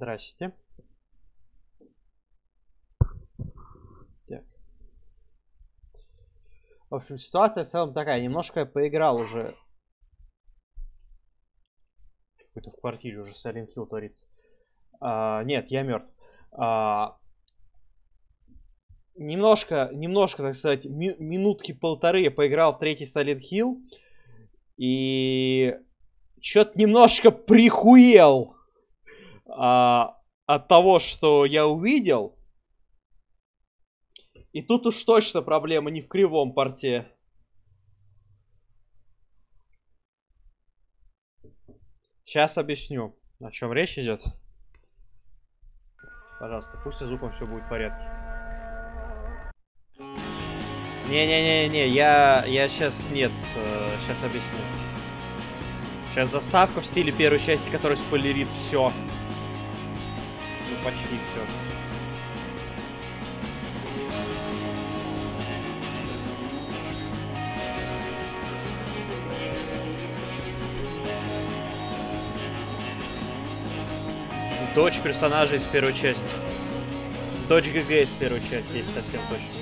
Здрасте. Так. В общем, ситуация в целом такая. Немножко я поиграл уже. Какой-то в квартире уже Silent Hill творится. Нет, я мертв. Немножко, так сказать, минутки полторы я поиграл в третий Silent Hill. И чё-то немножко прихуел от того, что я увидел. И тут уж точно проблема не в кривом порте. Сейчас объясню, о чем речь идет. Пожалуйста, пусть со звуком все будет в порядке. Не-не-не-не, я сейчас нет, сейчас объясню. Сейчас заставка в стиле первой части, которая спойлерит все. Ну, почти все. Дочь персонажа из первой части. Дочь ГГ из первой части, если совсем точно.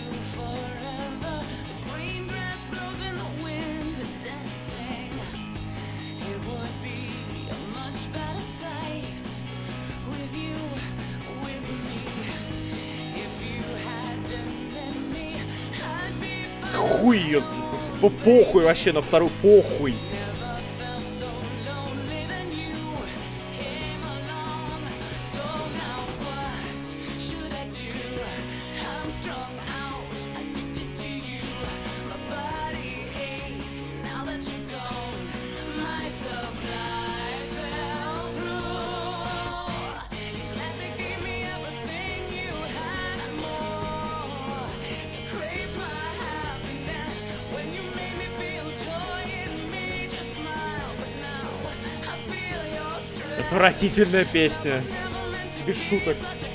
Хуй ее, похуй вообще на вторую, похуй. Отвратительная песня. Без шуток.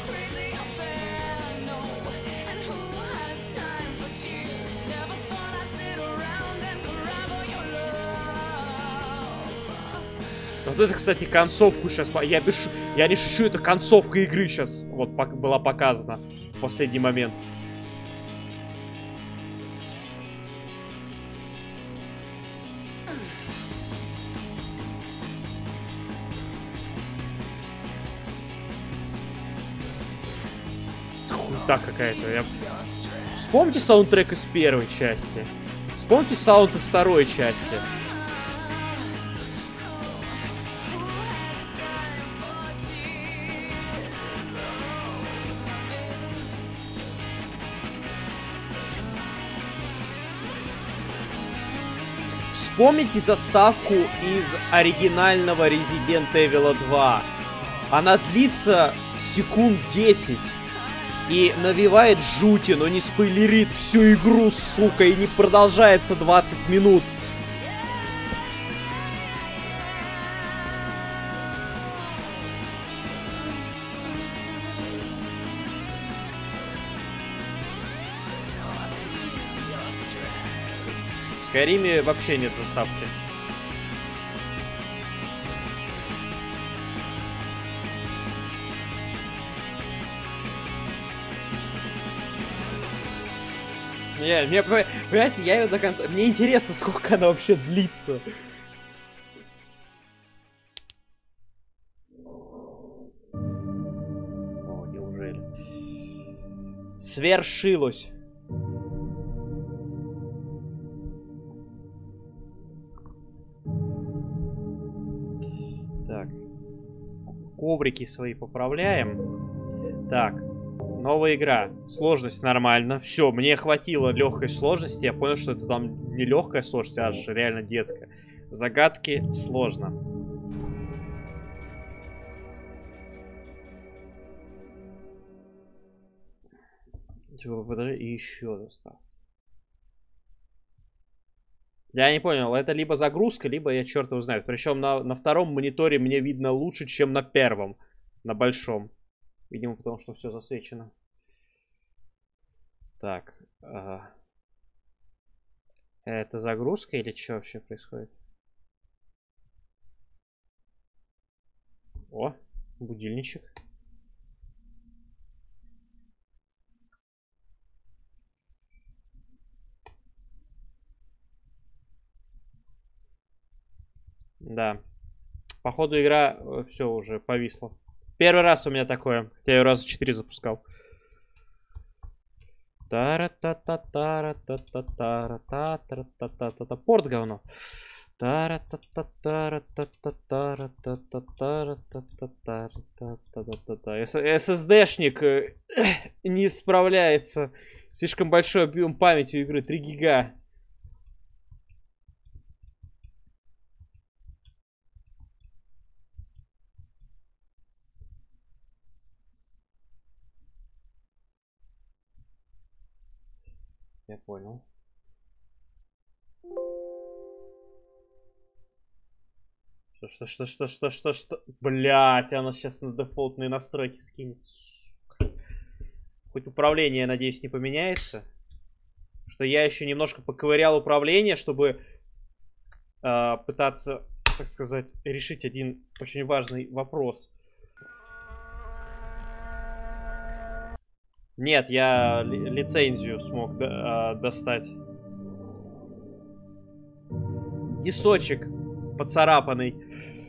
Вот это, кстати, концовку сейчас... Я не шучу, это концовка игры сейчас вот была показана в последний момент. Хуйта какая-то. Вспомните саундтрек из первой части. Вспомните саунд из второй части. Вспомните заставку из оригинального Resident Evil 2. Она длится секунд 10 и навевает жути, но не спойлерит всю игру, сука, и не продолжается 20 минут. В Скайриме вообще нет заставки. Понимаете, я ее до конца... Мне интересно, сколько она вообще длится. О, неужели? Свершилось. Так. Коврики свои поправляем. Так. Новая игра. Сложность нормально. Все, мне хватило легкой сложности. Я понял, что это там не легкая сложность, а аж реально детская. Загадки сложно. Подожди, и еще заставка. Я не понял, это либо загрузка, либо я черт его знает. Причем на втором мониторе мне видно лучше, чем на первом. На большом. Видимо, потому что все засвечено. Так. Это загрузка или что вообще происходит? О, будильничек. Да. Походу игра все уже повисла. Первый раз у меня такое. Хотя я ее раза 4 запускал. Порт говно. SSD-шник не справляется. Слишком большой объем памяти у игры. 3 гига. Я понял. Что? Блять, она сейчас на дефолтные настройки скинется. Сука. Хоть управление, я надеюсь, не поменяется. Что я еще немножко поковырял управление, чтобы пытаться, так сказать, решить один очень важный вопрос. Нет, я лицензию смог достать. Дисочек поцарапанный.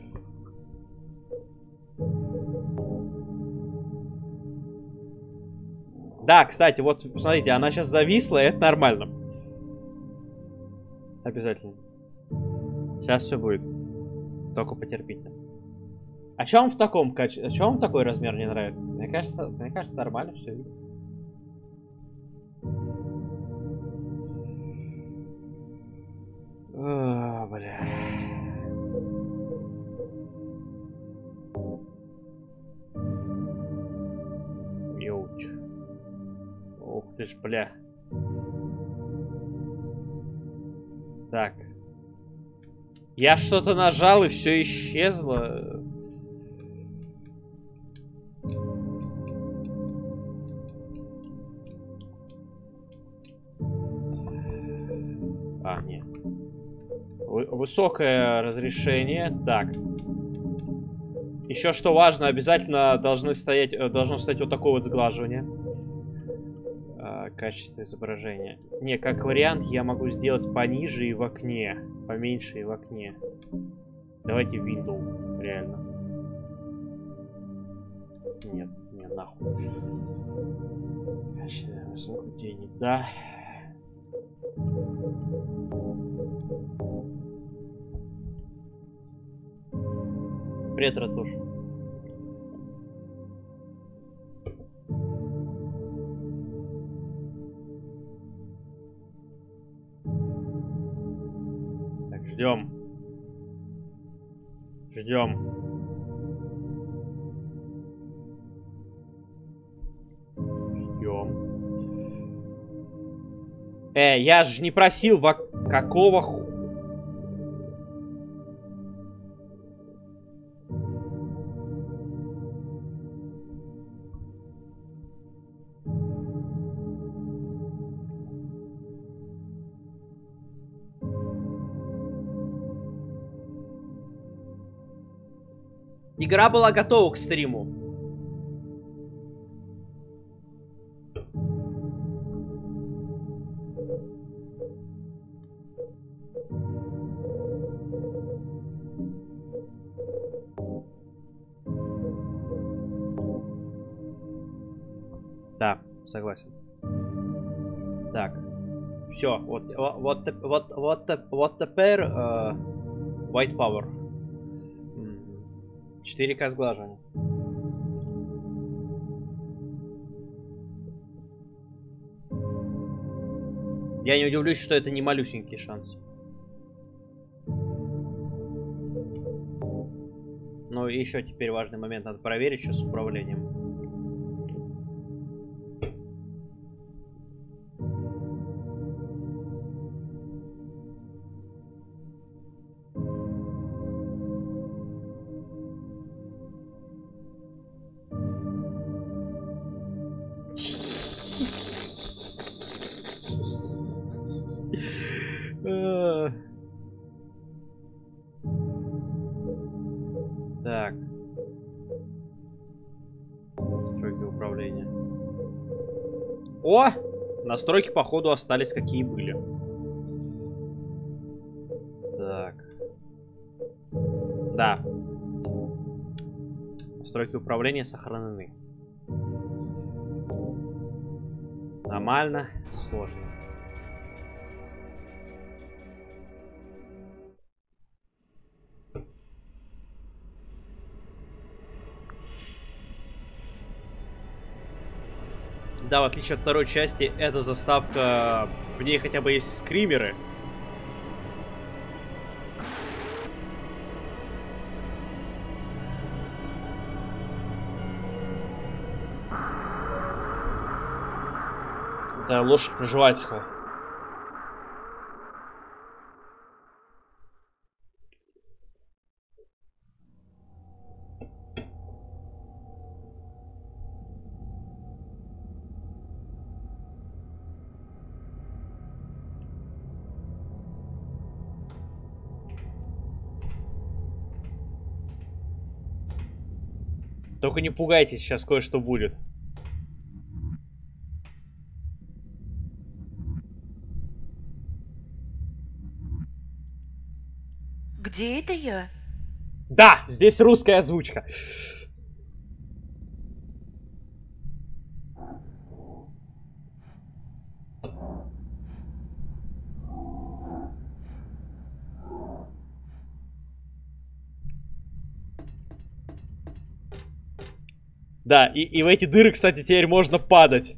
Да, кстати, вот, посмотрите, она сейчас зависла, и это нормально. Обязательно. Сейчас все будет. Только потерпите. А что вам в таком качестве? А что вам такой размер не нравится? Мне кажется, нормально все видно. О, бля. Ёуч. Ух ты ж, бля. Так. Я что-то нажал, и все исчезло. А, нет. Высокое разрешение. Так. Еще что важно, обязательно должно стоять вот такое вот сглаживание. Качество изображения. Не, как вариант, я могу сделать пониже и в окне. Поменьше и в окне. Давайте Windows, реально. Нет, не нахуй. Качество высокого тени, да. Привет, Ратуш. Так, ждем. Ждем. Я же не просил какого Игра была готова к стриму. Да, согласен. Так. Все, вот теперь White Power. 4К сглаживания. Я не удивлюсь, что это не малюсенький шанс. Ну и еще теперь важный момент. Надо проверить, что с управлением. Так. Настройки управления. О! Настройки, походу, остались какие были. Так. Да. Настройки управления сохранены. Нормально, сложно. Да, в отличие от второй части, эта заставка, в ней хотя бы есть скримеры. Это лошадь Пржевальского. Только не пугайтесь, сейчас кое-что будет. Где это я? Да, здесь русская озвучка. Да, и в эти дыры, кстати, теперь можно падать.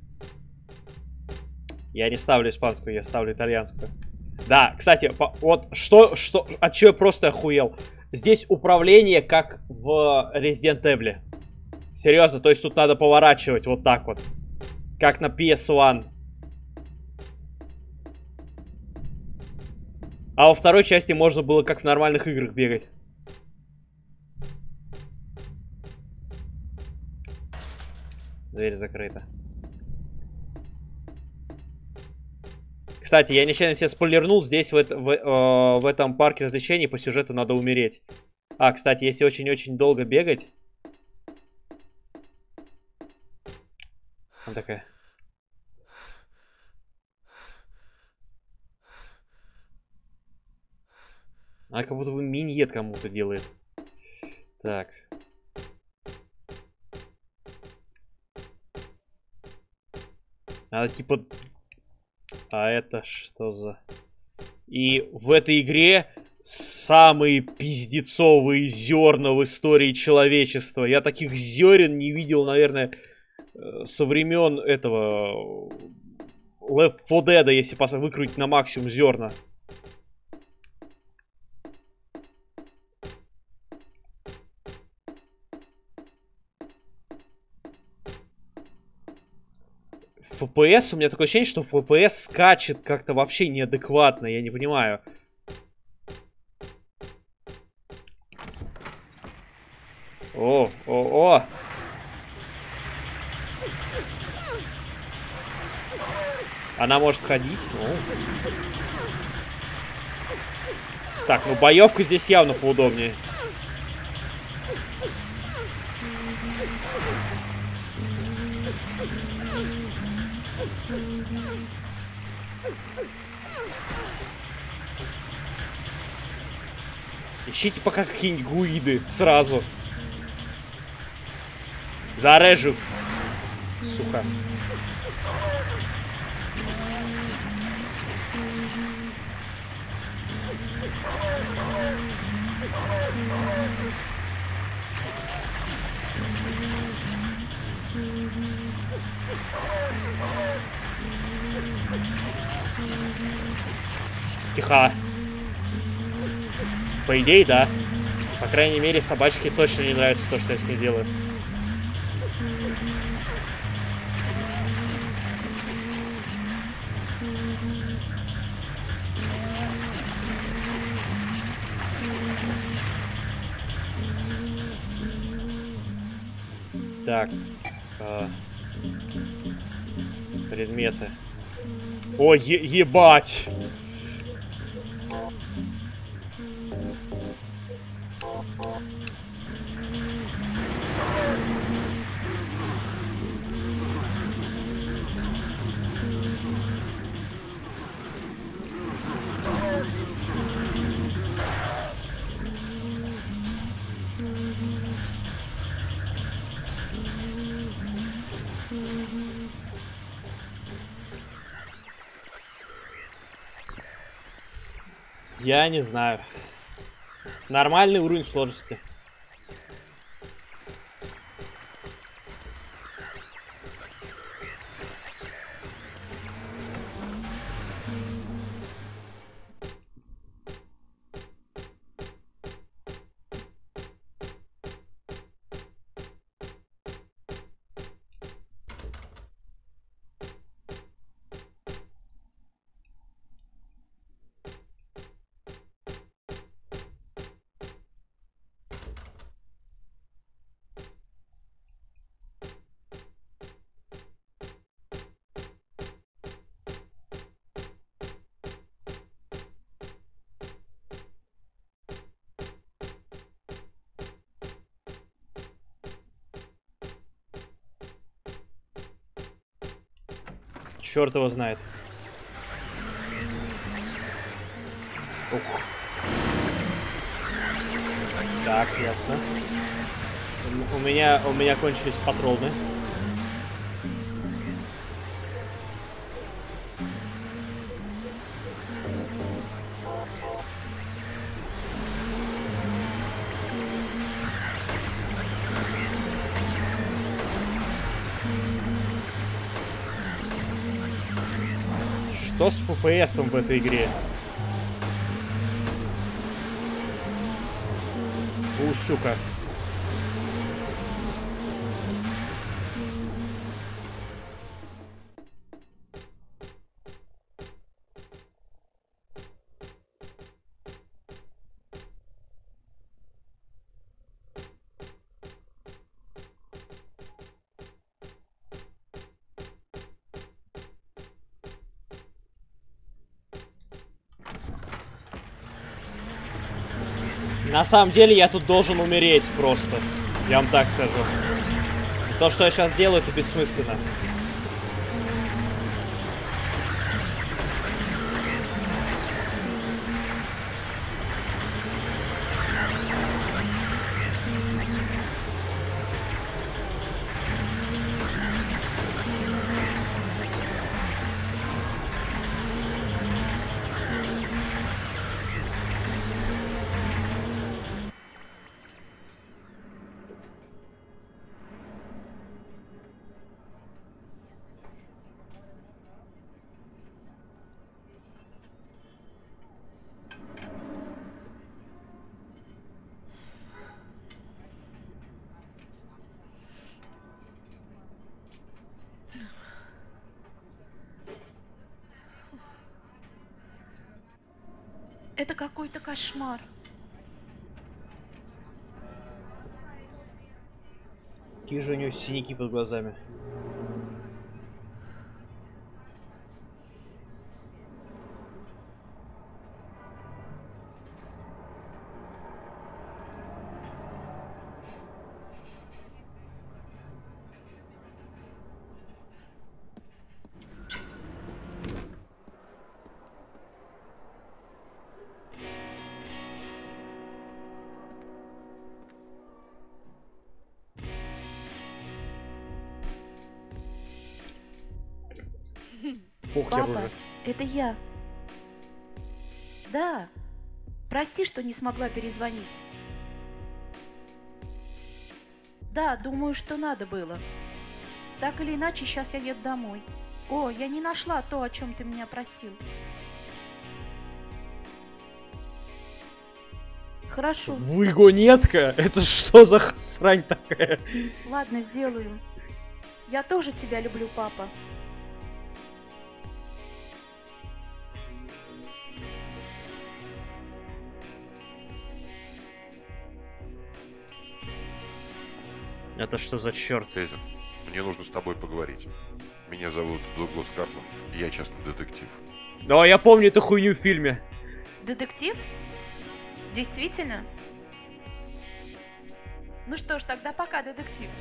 Я не ставлю испанскую, я ставлю итальянскую. Да, кстати, вот от чего я просто охуел. Здесь управление как в Resident Evil. Серьезно, то есть тут надо поворачивать вот так вот. Как на PS1. А во второй части можно было как в нормальных играх бегать. Дверь закрыта. Кстати, я нечаянно себе спойлернул. Здесь в этом парке развлечений по сюжету надо умереть. А, кстати, если очень-очень долго бегать... Она такая... Она как будто бы миньет кому-то делает. Так. Надо типа... А это что за... И в этой игре самые пиздецовые зерна в истории человечества. Я таких зерен не видел, наверное, со времен этого... Left 4 Dead, если выкрутить на максимум зерна. FPS, у меня такое ощущение, что FPS скачет как-то вообще неадекватно, я не понимаю. О. Она может ходить, ну. Так, ну боевка здесь явно поудобнее. Ищите пока какие-нибудь гуиды сразу. Зарежу. Сука. Тихо. По идее, да. По крайней мере, собачке точно не нравится то, что я с ней делаю. Так. Предметы. О, ебать! Я не знаю. Нормальный уровень сложности. Черт его знает. Ух. Так, ясно. У меня кончились патроны. Что с FPS в этой игре? Сука. На самом деле я тут должен умереть просто. Я вам так скажу. То, что я сейчас делаю, это бессмысленно. Это какой-то кошмар. Какие же у нее синяки под глазами. Похер Папа, уже. это я. Да. Прости, что не смогла перезвонить. Да, думаю, что надо было. Так или иначе, сейчас я еду домой. О, я не нашла то, о чем ты меня просил. Хорошо. Выгонетка? Это что за срань такая? Ладно, сделаю. Я тоже тебя люблю, папа. Это что за черт? Эйзен, мне нужно с тобой поговорить. Меня зовут Дуглас Картланд, я частный детектив. Да, я помню эту хуйню в фильме. Детектив? Действительно? Ну что ж, тогда пока, детектив.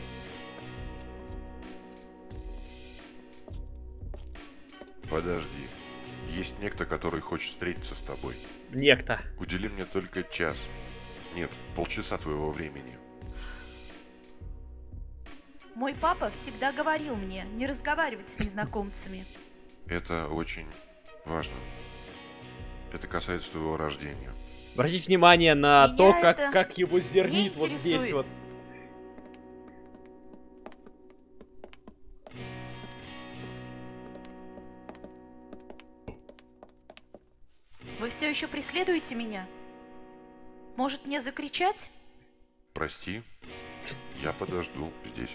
Подожди. Есть некто, который хочет встретиться с тобой. Некто. Удели мне только час. Нет, полчаса твоего времени. Мой папа всегда говорил мне не разговаривать с незнакомцами. Это очень важно. Это касается твоего рождения. Обратите внимание на Меня то, это как его зернит не вот здесь интересует. вот. Вы все еще преследуете меня? Может, мне закричать? Прости, я подожду здесь.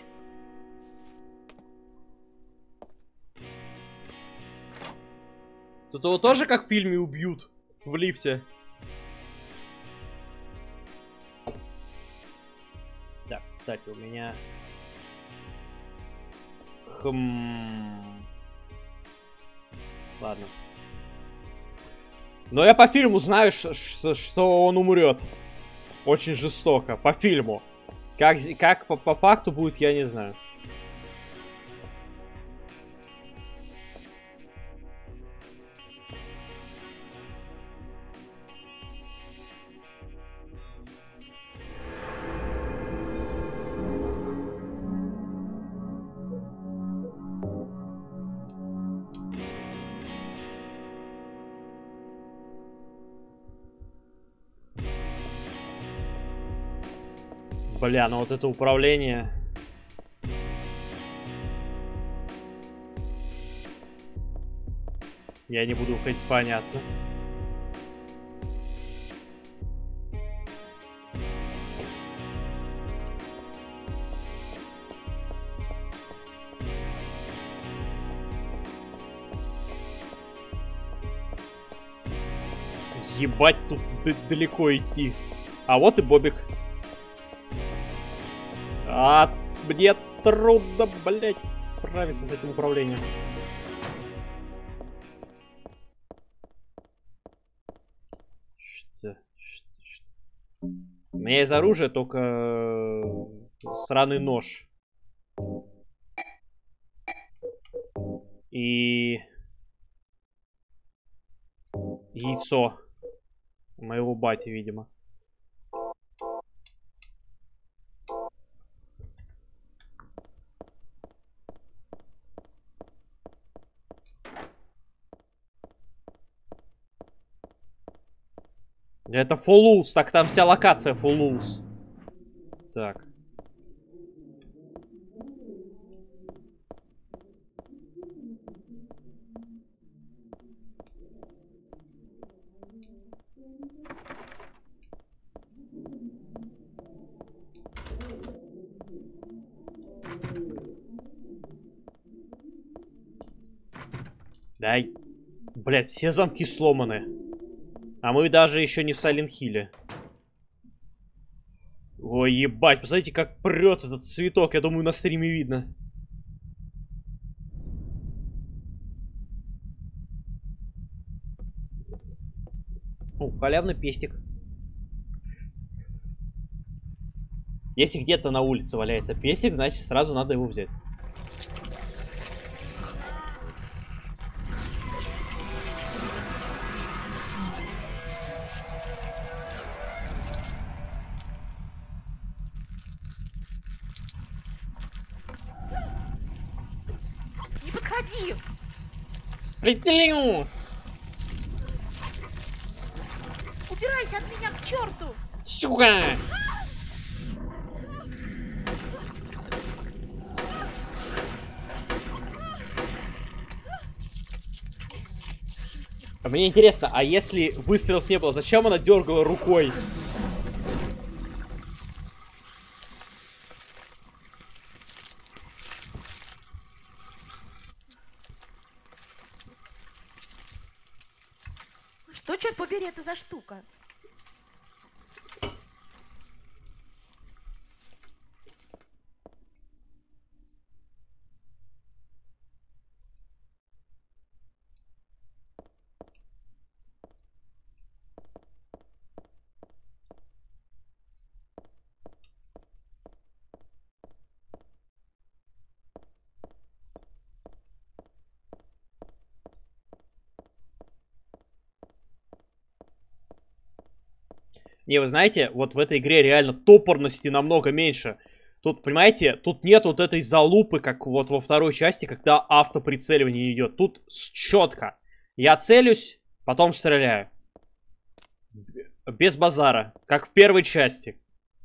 Тут его тоже как в фильме убьют в лифте. Так, кстати, у меня... Ладно. Но я по фильму знаю, что он умрет. Очень жестоко. По фильму. Как по факту будет, я не знаю. Бля, ну вот это управление. Я не буду уходить, понятно. Ебать, тут далеко идти. А вот и Бобик. А мне трудно, блять, справиться с этим управлением. Что? У меня из оружия только сраный нож. И яйцо моего бати, видимо. Это Фуллус, так там вся локация Фуллус. Так. Дай. Блять, все замки сломаны. А мы даже еще не в Сайлент Хилле. Ой, ебать, посмотрите, как прет этот цветок. Я думаю, на стриме видно. О, халявный пестик. Если где-то на улице валяется пестик, значит сразу надо его взять. Не подходи! Пристрелю! Убирайся от меня к черту! Сука! А мне интересно, а если выстрелов не было, зачем она дергала рукой? Что, черт побери, это за штука? Не, вы знаете, вот в этой игре реально топорности намного меньше. Тут, понимаете, тут нет вот этой залупы, как вот во второй части, когда автоприцеливание идет. Тут четко. Я целюсь, потом стреляю. Без базара. Как в первой части.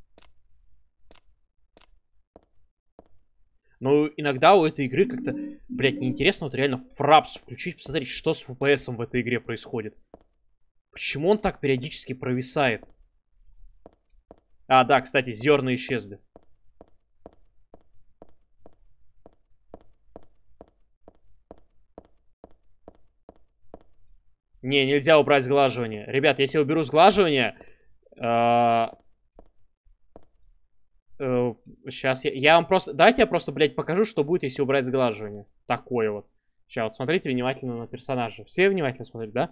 Но иногда у этой игры как-то, блядь, неинтересно вот реально фрапс включить, посмотреть, что с FPS в этой игре происходит. Почему он так периодически провисает? А, да, кстати, зерна исчезли. Не, нельзя убрать сглаживание. Ребят, если я уберу сглаживание... Сейчас я вам просто... Давайте я просто, блядь, покажу, что будет, если убрать сглаживание. Такое вот. Сейчас, вот смотрите внимательно на персонажа. Все внимательно смотрят, да?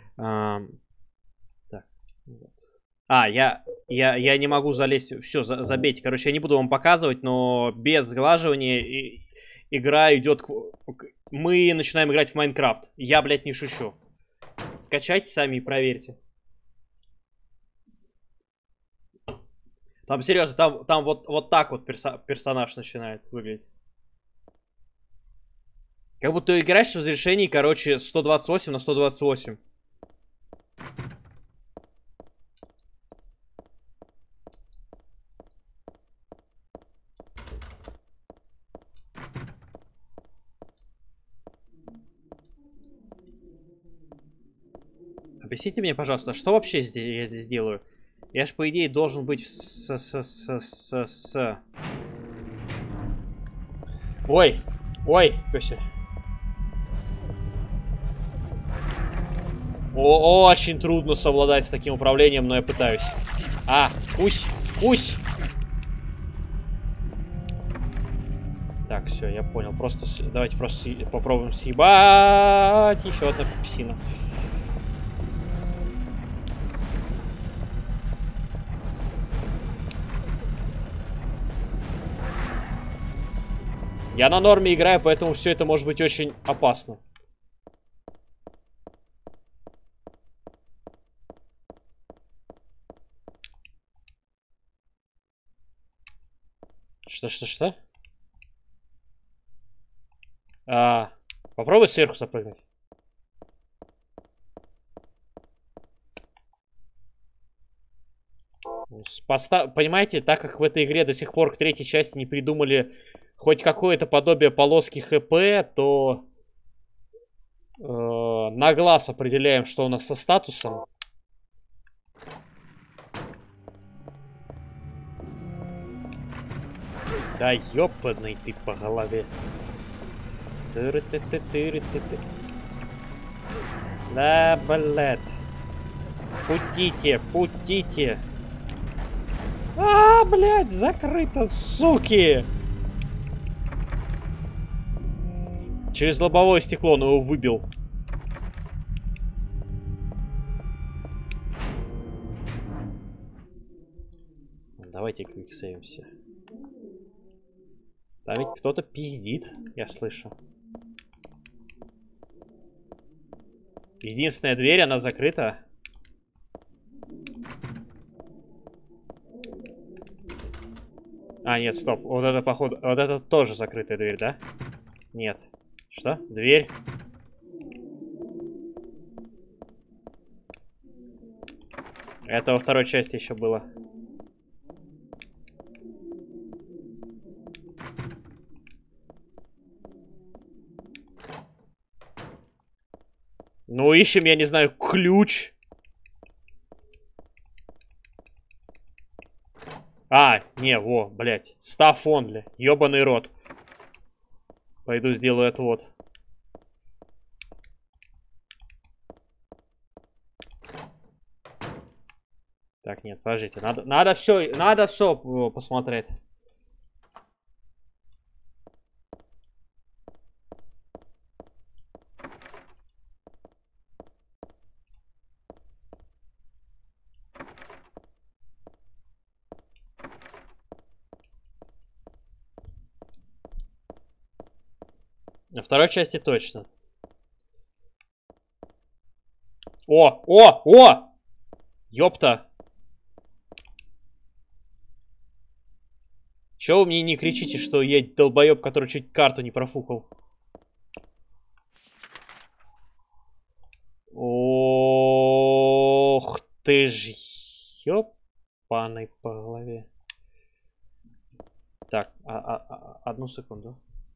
Так. Вот. Я не могу залезть. Все, забейте. Короче, я не буду вам показывать, но без сглаживания игра идет... Мы начинаем играть в Майнкрафт. Я, блядь, не шучу. Скачайте сами и проверьте. Там, серьезно, там вот так вот персонаж начинает выглядеть. Как будто играешь в разрешении, короче, 128 на 128. Объясните мне, пожалуйста, что вообще я здесь делаю? Я ж, по идее, должен быть Ой, ой, Пёся. Очень трудно совладать с таким управлением, но я пытаюсь. Кусь, кусь. Так, все, я понял. Просто давайте просто попробуем съебать еще одна псина. Я на норме играю, поэтому все это может быть очень опасно. Что? Попробуй сверху запрыгнуть. Понимаете, так как в этой игре до сих пор к третьей части не придумали хоть какое-то подобие полоски ХП, то на глаз определяем, что у нас со статусом. Да ёбаный ты по голове. Да, блядь. Путите. Блядь, закрыто, суки. Через лобовое стекло он его выбил. Давайте квиксейвимся. Там ведь кто-то пиздит, я слышу. Единственная дверь, она закрыта. Нет, стоп. Вот это, походу... Вот это тоже закрытая дверь, да? Нет. Что? Дверь? Это во второй части еще было. Ну, ищем, я не знаю, ключ. Не, во, блядь. Stuff only. Ёбаный рот. Пойду сделаю отвод. Так, нет, подождите. Надо все посмотреть. На второй части точно. О! Ёпта. Чё вы мне не кричите, что я долбоёб, который чуть карту не профукал? Ох ты ж Ёпаной по голове. Так, одну секунду.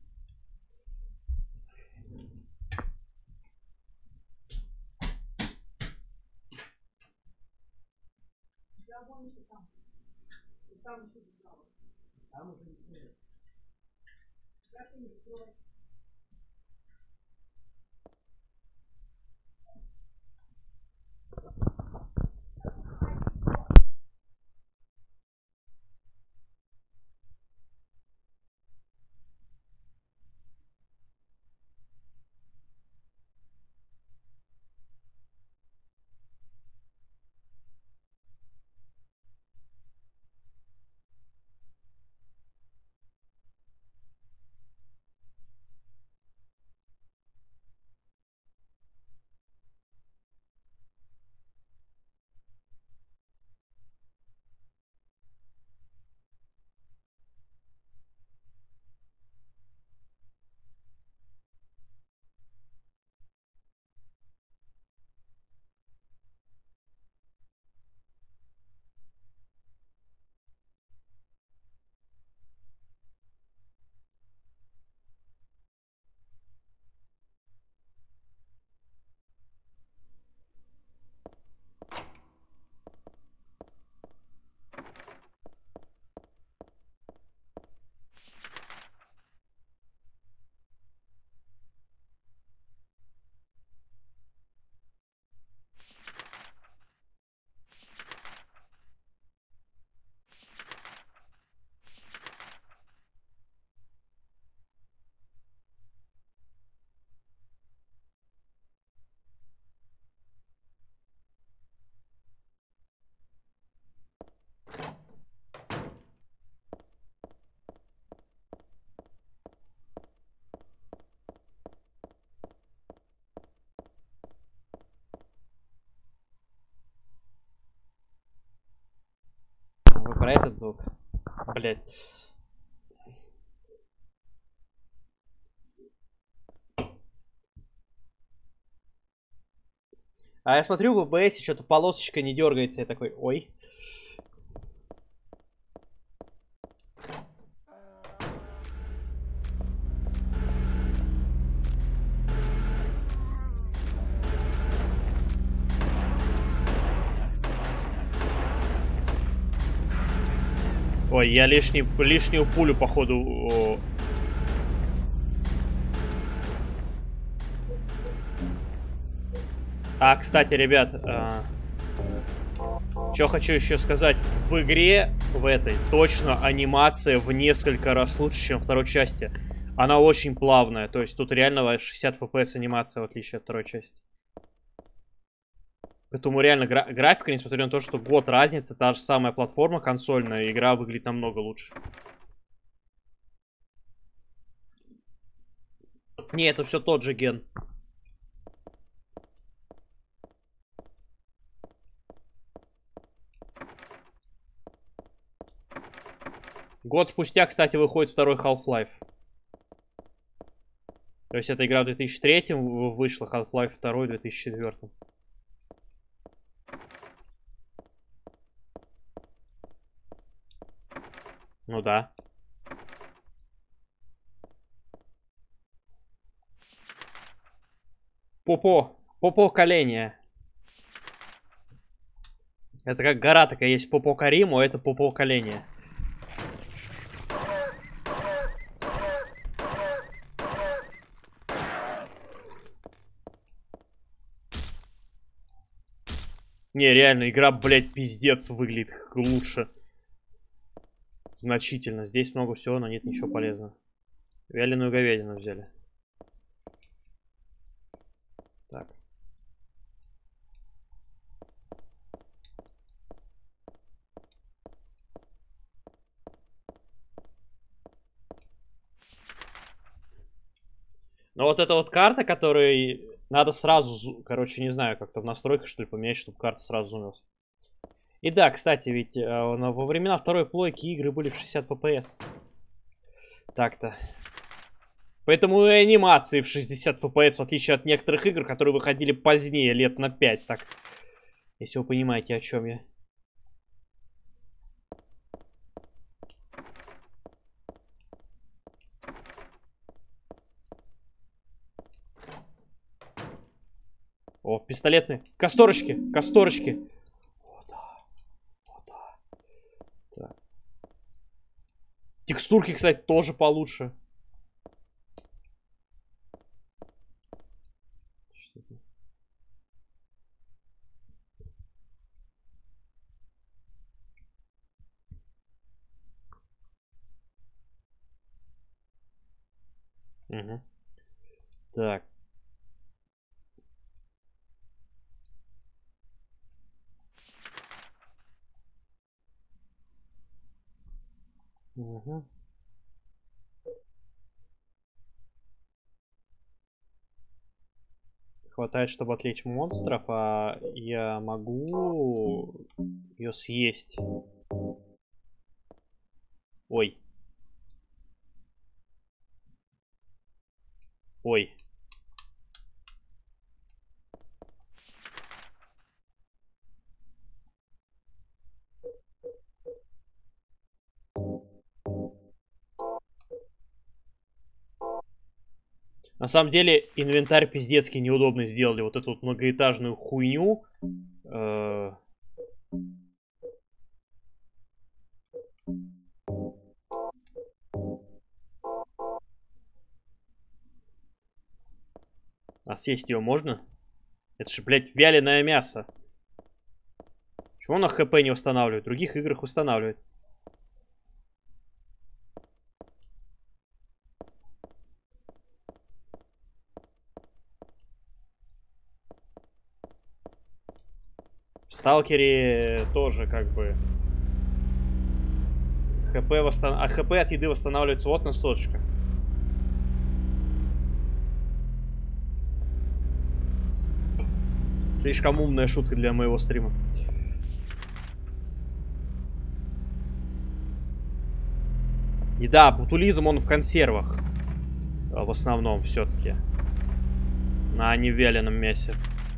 Вы про этот звук? Блять. А я смотрю, в OBS что-то полосочка не дергается. Я такой, ой. Ой, я лишнюю пулю, походу... А, кстати, ребят, что хочу еще сказать. В игре, в этой, точно анимация в несколько раз лучше, чем в второй части. Она очень плавная, то есть тут реально 60 FPS анимация, в отличие от второй части. Поэтому реально графика, несмотря на то, что год разницы, та же самая платформа консольная, игра выглядит намного лучше. Не, это все тот же ген. Год спустя, кстати, выходит второй Half-Life. То есть эта игра в 2003 вышла, Half-Life 2 в 2004. Ну да. Попо коления. Это как гора такая есть, Попо Кариму, а это Попо коления. Не, реально, игра, блядь, пиздец выглядит лучше. Значительно. Здесь много всего, но нет ничего полезного. Вяленую говядину взяли. Так. Но вот эта вот карта, которой надо сразу, короче, не знаю, как-то в настройках, что ли, поменять, чтобы карта сразу зумилась. И да, кстати, ведь во времена второй плойки игры были в 60 FPS. Так-то. Поэтому и анимации в 60 FPS, в отличие от некоторых игр, которые выходили позднее, лет на 5, так. Если вы понимаете, о чем я. О, пистолетные. Касторочки, касторочки. О, да. О, да. Так. Текстурки, кстати, тоже получше. Что-то. Угу. Так. Угу. Хватает, чтобы отвлечь монстров, а я могу ее съесть. Ой. Ой. На самом деле, инвентарь пиздецки неудобно сделали. Вот эту вот многоэтажную хуйню. А съесть ее можно? Это же, блядь, вяленое мясо. Чего на ХП не устанавливает? В других играх устанавливает. В Сталкере тоже как бы ХП от еды восстанавливается вот на сточках. Слишком умная шутка для моего стрима. И да, ботулизм он в консервах. В основном все-таки. А не в вяленом мясе.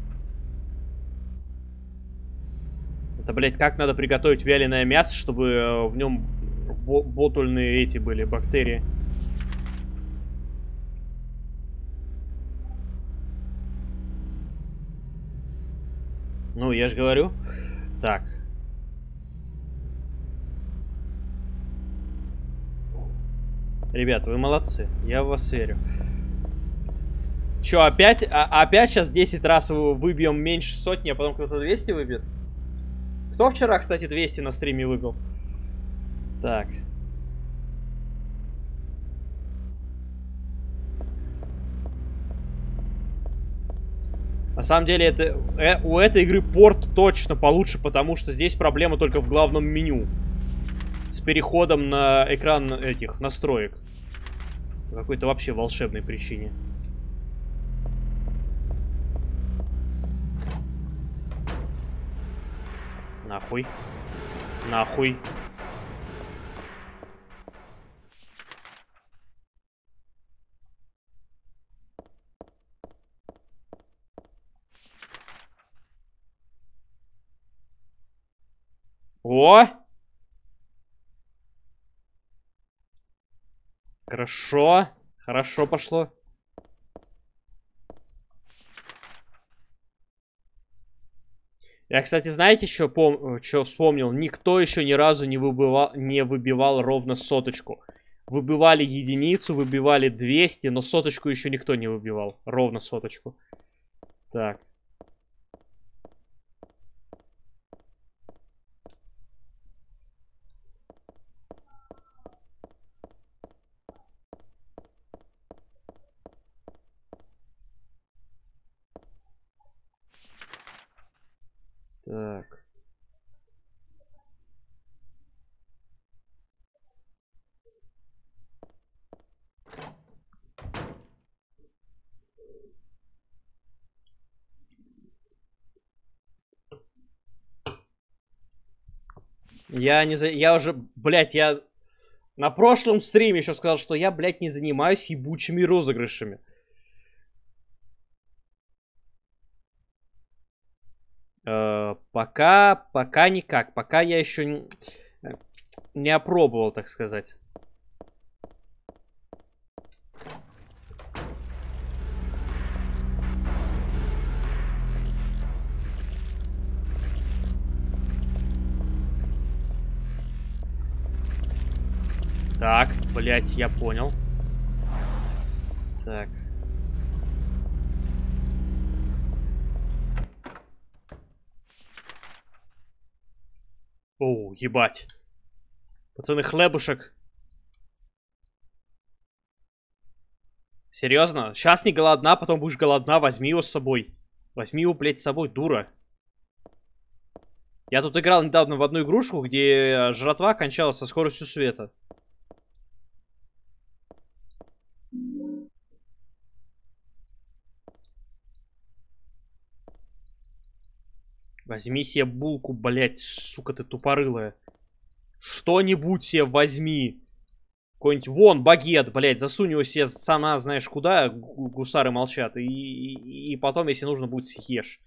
Это, блядь, как надо приготовить вяленое мясо, чтобы в нем ботульные эти были бактерии. Ну, я же говорю. Так. Ребят, вы молодцы. Я в вас верю. Че, опять сейчас 10 раз выбьем меньше сотни, а потом кто-то 200 выбьет? Кто вчера, кстати, 200 на стриме выбил? Так. На самом деле, у этой игры порт точно получше, потому что здесь проблема только в главном меню. С переходом на экран этих настроек. По какой-то вообще волшебной причине. Нахуй. Нахуй. О! Хорошо. Хорошо пошло. Я, кстати, знаете, что вспомнил? Никто еще ни разу не выбивал ровно соточку. Выбивали единицу, выбивали 200, но соточку еще никто не выбивал. Ровно соточку. Так. Так. Я уже, блядь, я на прошлом стриме еще сказал, что я, блядь, не занимаюсь ебучими розыгрышами. Пока никак. Пока я еще не опробовал, так сказать. Так, блять, я понял. Так. Оу, ебать. Пацаны, хлебушек. Серьезно? Сейчас не голодна, потом будешь голодна, возьми его с собой. Возьми его, блядь, с собой, дура. Я тут играл недавно в одну игрушку, где жратва кончалась со скоростью света. Возьми себе булку, блядь, сука ты тупорылая. Что-нибудь себе возьми. Какой-нибудь, вон, багет, блядь, засунь его себе сама знаешь куда, гусары молчат. И потом, если нужно будет, съешь.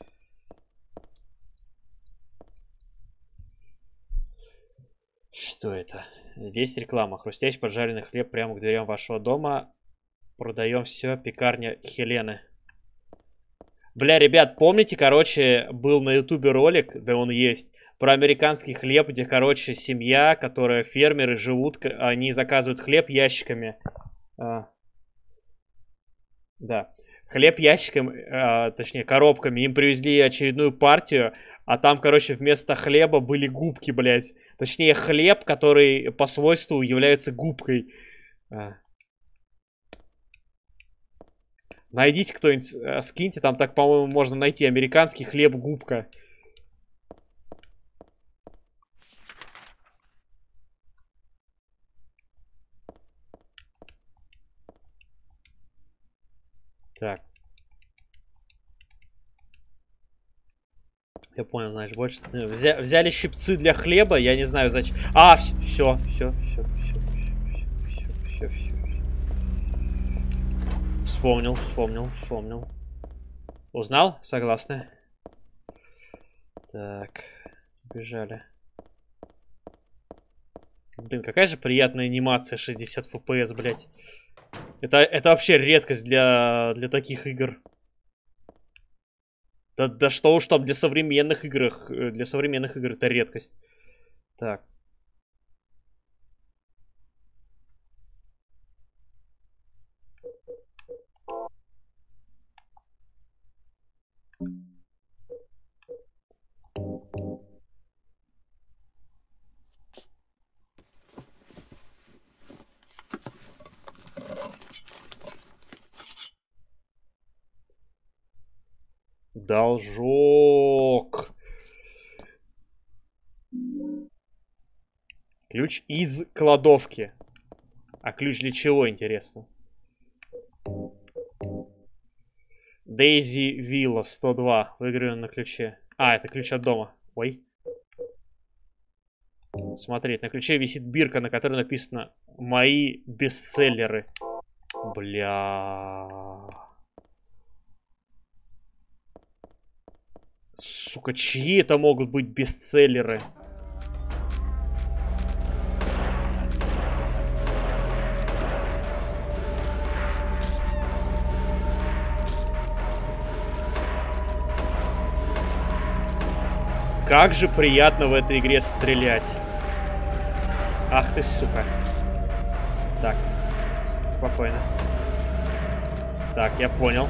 Что это? Здесь реклама. Хрустящий поджаренный хлеб прямо к дверям вашего дома. Продаем все. Пекарня Хелены. Бля, ребят, помните, короче, был на ютубе ролик, да он есть, про американский хлеб, где, короче, семья, которая фермеры живут, они заказывают хлеб ящиками. Да. Хлеб ящиками, точнее, коробками. Им привезли очередную партию, а там, короче, вместо хлеба были губки, блядь. Точнее, хлеб, который по свойству является губкой. Найдите кто-нибудь, скиньте, там так, по-моему, можно найти американский хлеб-губка. Так. Я понял, значит, больше... Взяли щипцы для хлеба, я не знаю зачем... А, все. Вспомнил. Узнал? Согласны. Так, бежали. Блин, какая же приятная анимация 60 FPS, блядь. Это вообще редкость для таких игр. Да что уж там для современных игр это редкость. Так. Должок. Ключ из кладовки. А ключ для чего, интересно? Дейзи Вилла 102. Выиграю на ключе. А, это ключ от дома. Ой. Смотреть. На ключе висит бирка, на которой написано «Мои бестселлеры». Бля. Сука, чьи это могут быть бестселлеры? Как же приятно в этой игре стрелять. Ах ты, сука. Так, спокойно. Так, я понял.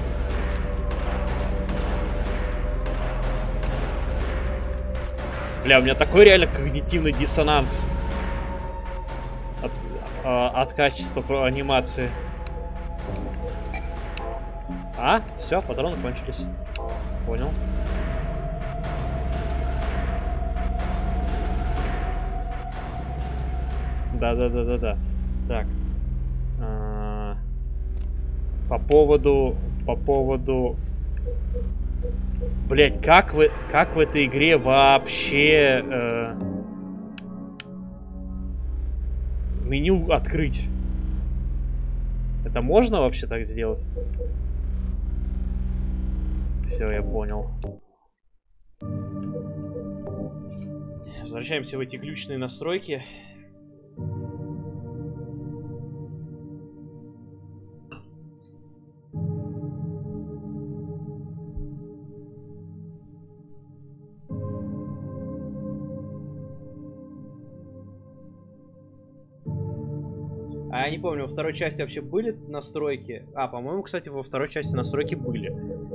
Бля, у меня такой реально когнитивный диссонанс от качества анимации. А, все, патроны кончились. Понял. Да. Так. По поводу... Блять, как в этой игре вообще меню открыть? Это можно вообще так сделать? Все, я понял. Возвращаемся в эти ключные настройки. А я не помню, во второй части вообще были настройки? А, по-моему, кстати, во второй части настройки были.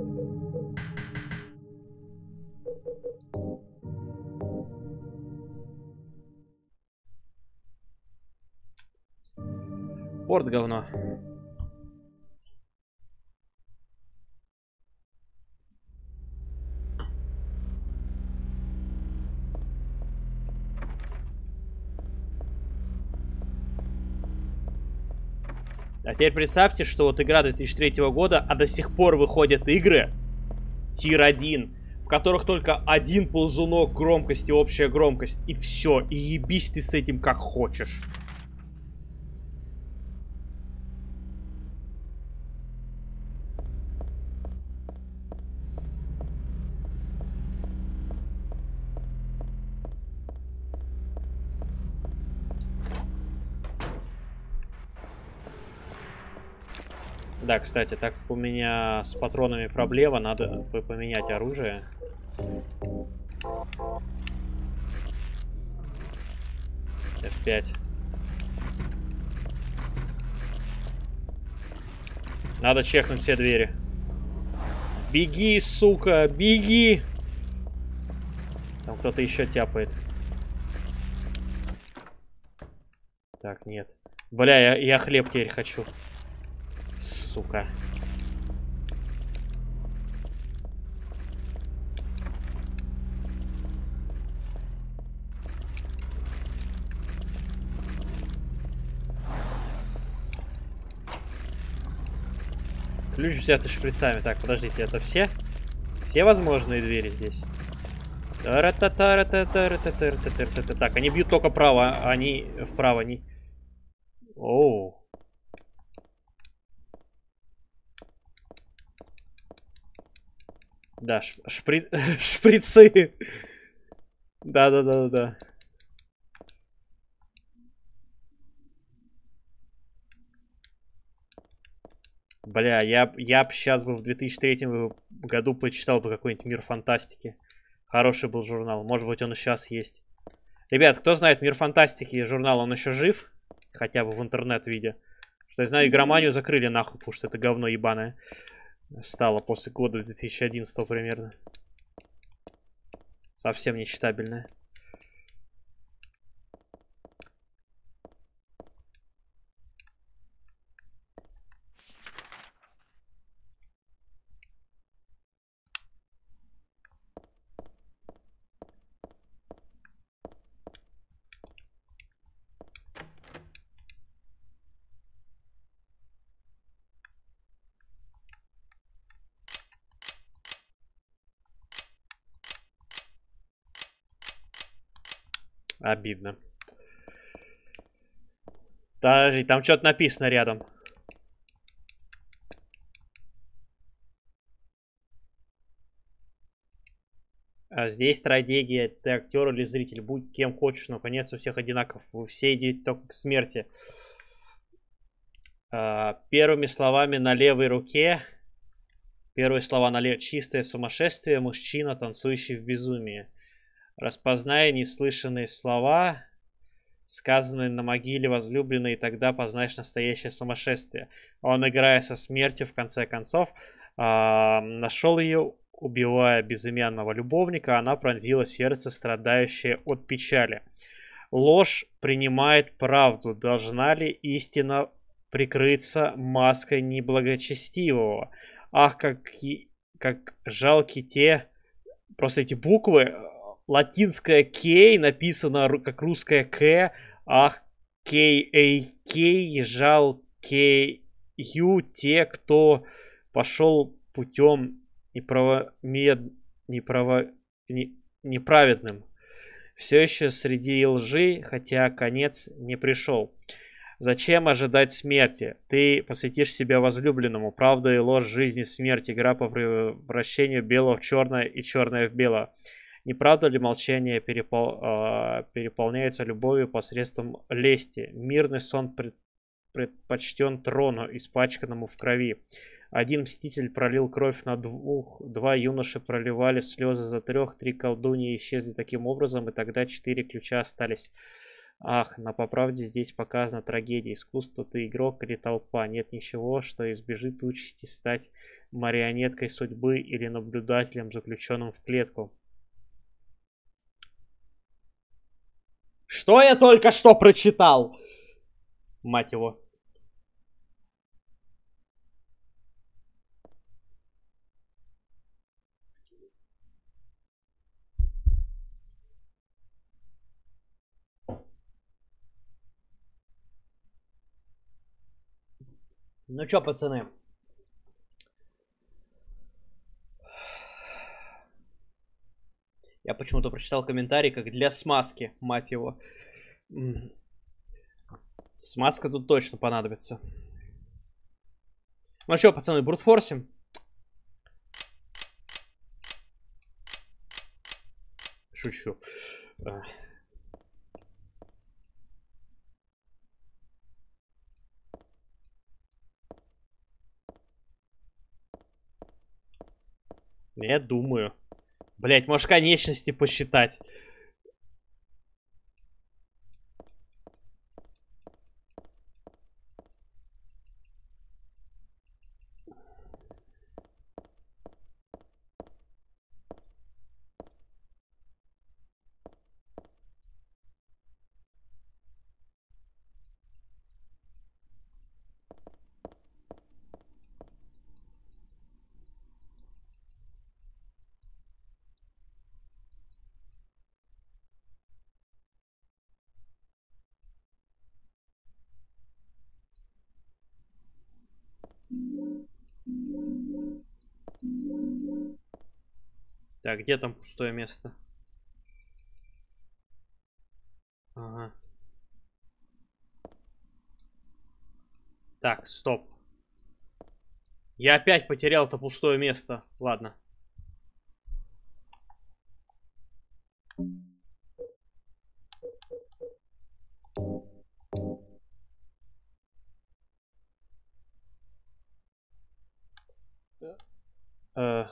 Порт говно. А теперь представьте, что вот игра 2003 года, а до сих пор выходят игры Тир 1, в которых только один ползунок громкости, общая громкость, и все. И ебись ты с этим как хочешь. Да, кстати, так как у меня с патронами проблема, надо поменять оружие. F5. Надо чекнуть все двери. Беги, сука, беги! Там кто-то еще тяпает. Так, нет. Бля, я хлеб теперь хочу. Сука. Ключ взятый шприцами. Так, подождите, это все? Все возможные двери здесь? Так, они бьют только вправо, они вправо, они... Оу. Да, шприцы. Да. Бля, я б сейчас бы в 2003 году почитал бы какой-нибудь «Мир фантастики». Хороший был журнал. Может быть, он и сейчас есть. Ребят, кто знает «Мир фантастики» журнал, он еще жив? Хотя бы в интернет-виде. Что я знаю, игроманию закрыли нахуй, потому что это говно ебаное стало после года 2011 примерно. Совсем нечитабельное. Обидно. Подожди, там что-то написано рядом. А здесь стратегия. Ты актер или зритель. Будь кем хочешь, но конец у всех одинаков. Вы все идете только к смерти. Первыми словами на левой руке. Первые слова на левой. Чистое сумасшествие. Мужчина, танцующий в безумии. Распознай неслышанные слова, сказанные на могиле возлюбленной, и тогда познаешь настоящее сумасшествие. Он, играя со смертью, в конце концов, нашел ее, убивая безымянного любовника. Она пронзила сердце, страдающее от печали. Ложь принимает правду. Должна ли истина прикрыться маской неблагочестивого? Ах, как жалки те... Просто эти буквы... Латинская К написано как русская К. Ах, К-А-К, жалкею те, кто пошел путем неправедным. Все еще среди лжи, хотя конец не пришел. Зачем ожидать смерти? Ты посвятишь себя возлюбленному. Правда и ложь, жизнь и смерть. Игра по превращению белого в черное и черное в белое. Не правда ли молчание переполняется любовью посредством лести? Мирный сон предпочтен трону, испачканному в крови. Один мститель пролил кровь на двух, два юноши проливали слезы за трех, три колдуньи исчезли таким образом, и тогда 4 ключа остались. Ах, на по правде здесь показана трагедия. Искусство ты игрок или толпа. Нет ничего, что избежит участи стать марионеткой судьбы или наблюдателем, заключенным в клетку. Что я только что прочитал? Мать его. Ну чё, пацаны? Я почему-то прочитал комментарий, как для смазки, мать его. Смазка тут точно понадобится. Ну что, пацаны, брутфорсим? Шучу. Я думаю. Блять, можешь конечности посчитать. Так, где там пустое место? Ага. Так, стоп. Я опять потерял это пустое место. Ладно. Э.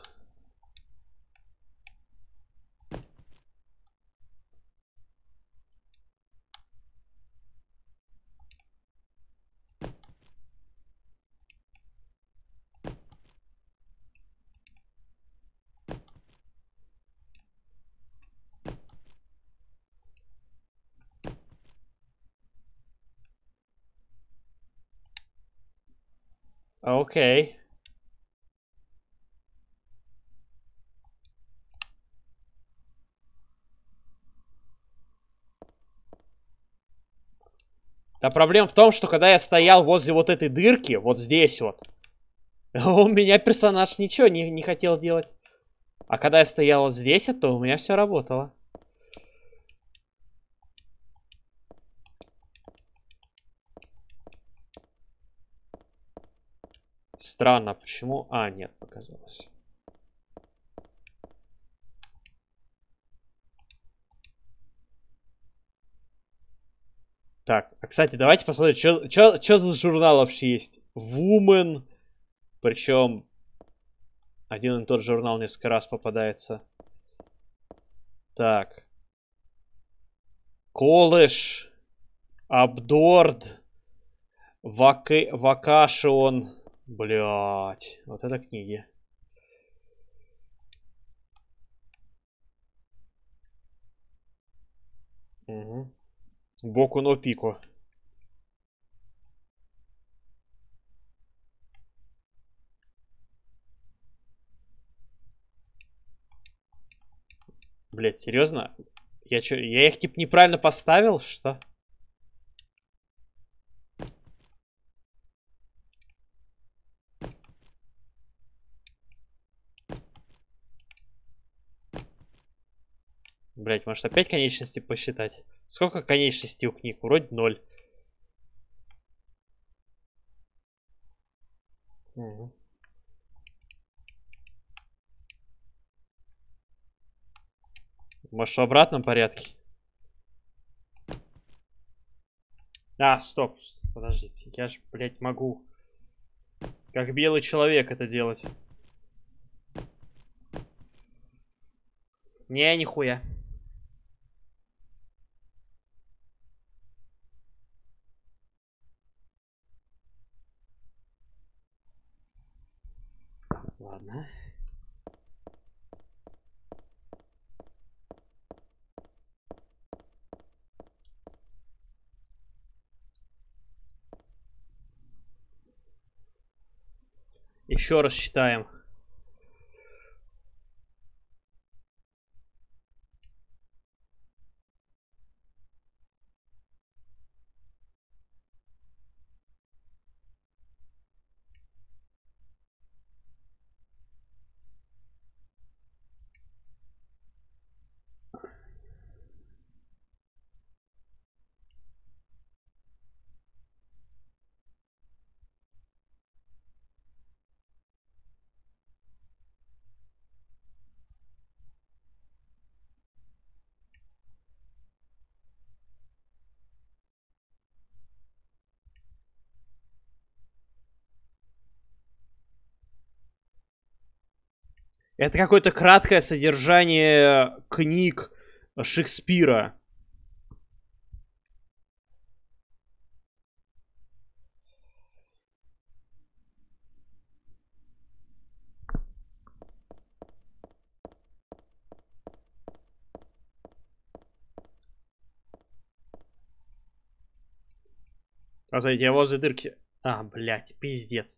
Окей. Да проблема в том, что когда я стоял возле вот этой дырки, вот здесь вот, у меня персонаж ничего не хотел делать. А когда я стоял вот здесь, то у меня все работало. Странно, почему... А, нет, показалось. Так, а кстати, давайте посмотрим, что за журнал вообще есть. Woman. Причем один и тот журнал несколько раз попадается. Так. Колледж. Абдорд. Вакашион. Блять, вот это книги. Угу. Боку но пико. Блять, серьезно? Я их типа неправильно поставил, что? Блять, может опять конечности посчитать? Сколько конечностей у книг? Вроде 0. Угу. Может в обратном порядке? А, стоп. Подождите. Я же, блять, могу. Как белый человек это делать. Не, нихуя. Еще раз читаем. Это какое-то краткое содержание книг Шекспира. Посмотрите, я возле дырки. А, блядь, пиздец.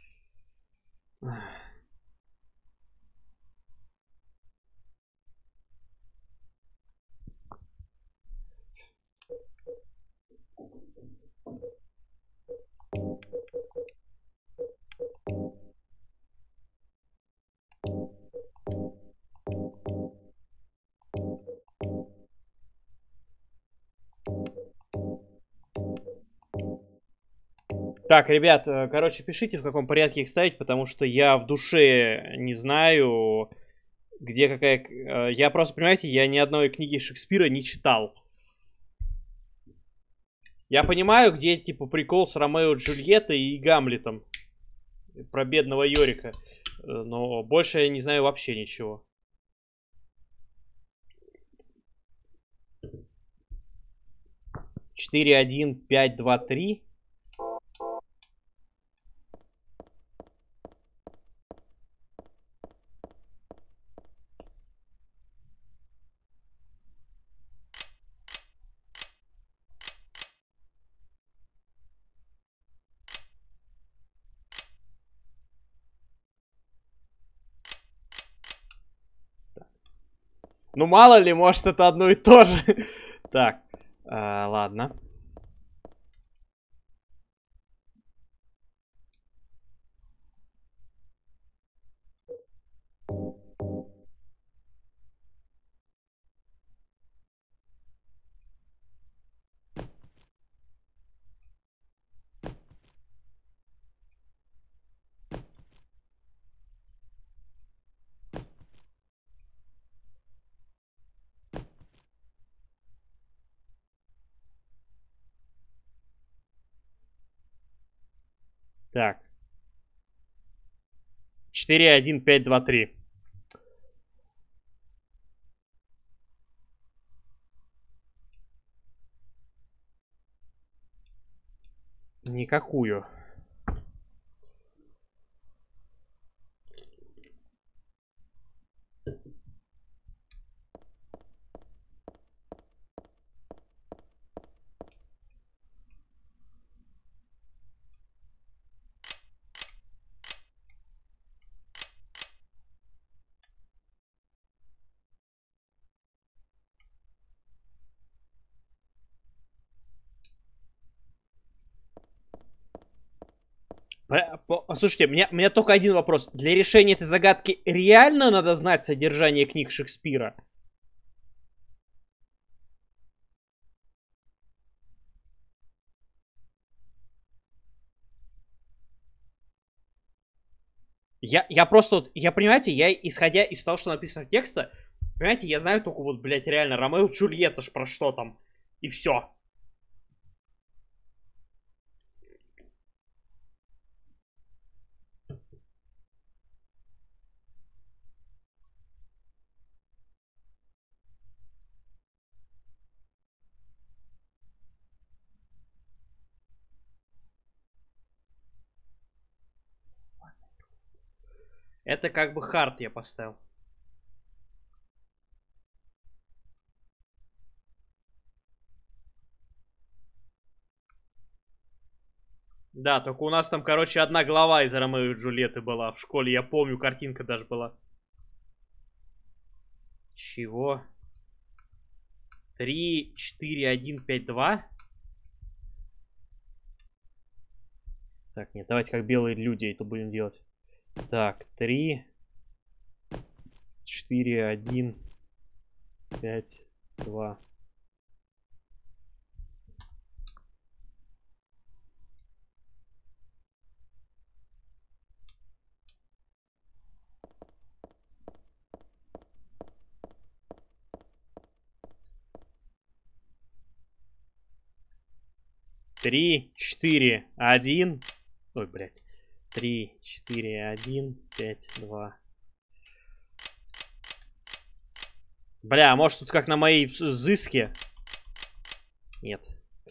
Так, ребят, короче, пишите, в каком порядке их ставить, потому что я в душе не знаю, где какая... Я просто, понимаете, я ни одной книги Шекспира не читал. Я понимаю, где, типа, прикол с Ромео и Джульеттой и Гамлетом. Про бедного Йорика. Но больше я не знаю вообще ничего. Четыре, один, пять, два, три. Ну, мало ли, может, это одно и то же. Так, ладно. Так. 4, 1, 5, 2, 3. Никакую. Слушайте, у меня только один вопрос. Для решения этой загадки реально надо знать содержание книг Шекспира? Я просто вот, я, понимаете, я, исходя из того, что написано в тексте, понимаете, я знаю только вот, блядь, реально, Ромео и Джульетта ж про что там. И все. Это как бы хард я поставил. Да, только у нас там, короче, одна глава из Ромео и Джульетты была в школе. Я помню, картинка даже была. Чего? 3, 4, 1, 5, 2? Так, нет, давайте как белые люди это будем делать. Так, 3, 4, 1, 5, 2. Три, 4, 1. Ой, блядь. 3, 4, 1, 5, 2. Бля, может тут как на моей взыске? Нет.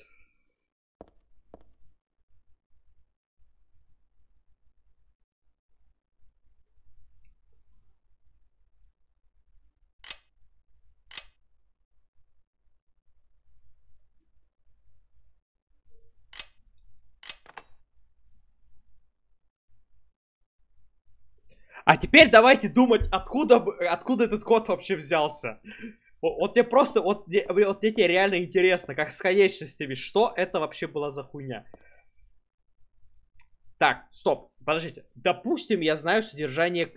А теперь давайте думать, откуда этот код вообще взялся. Вот мне просто, вот мне тебе реально интересно, как с конечностями, что это вообще была за хуйня. Так, стоп, подождите. Допустим, я знаю содержание...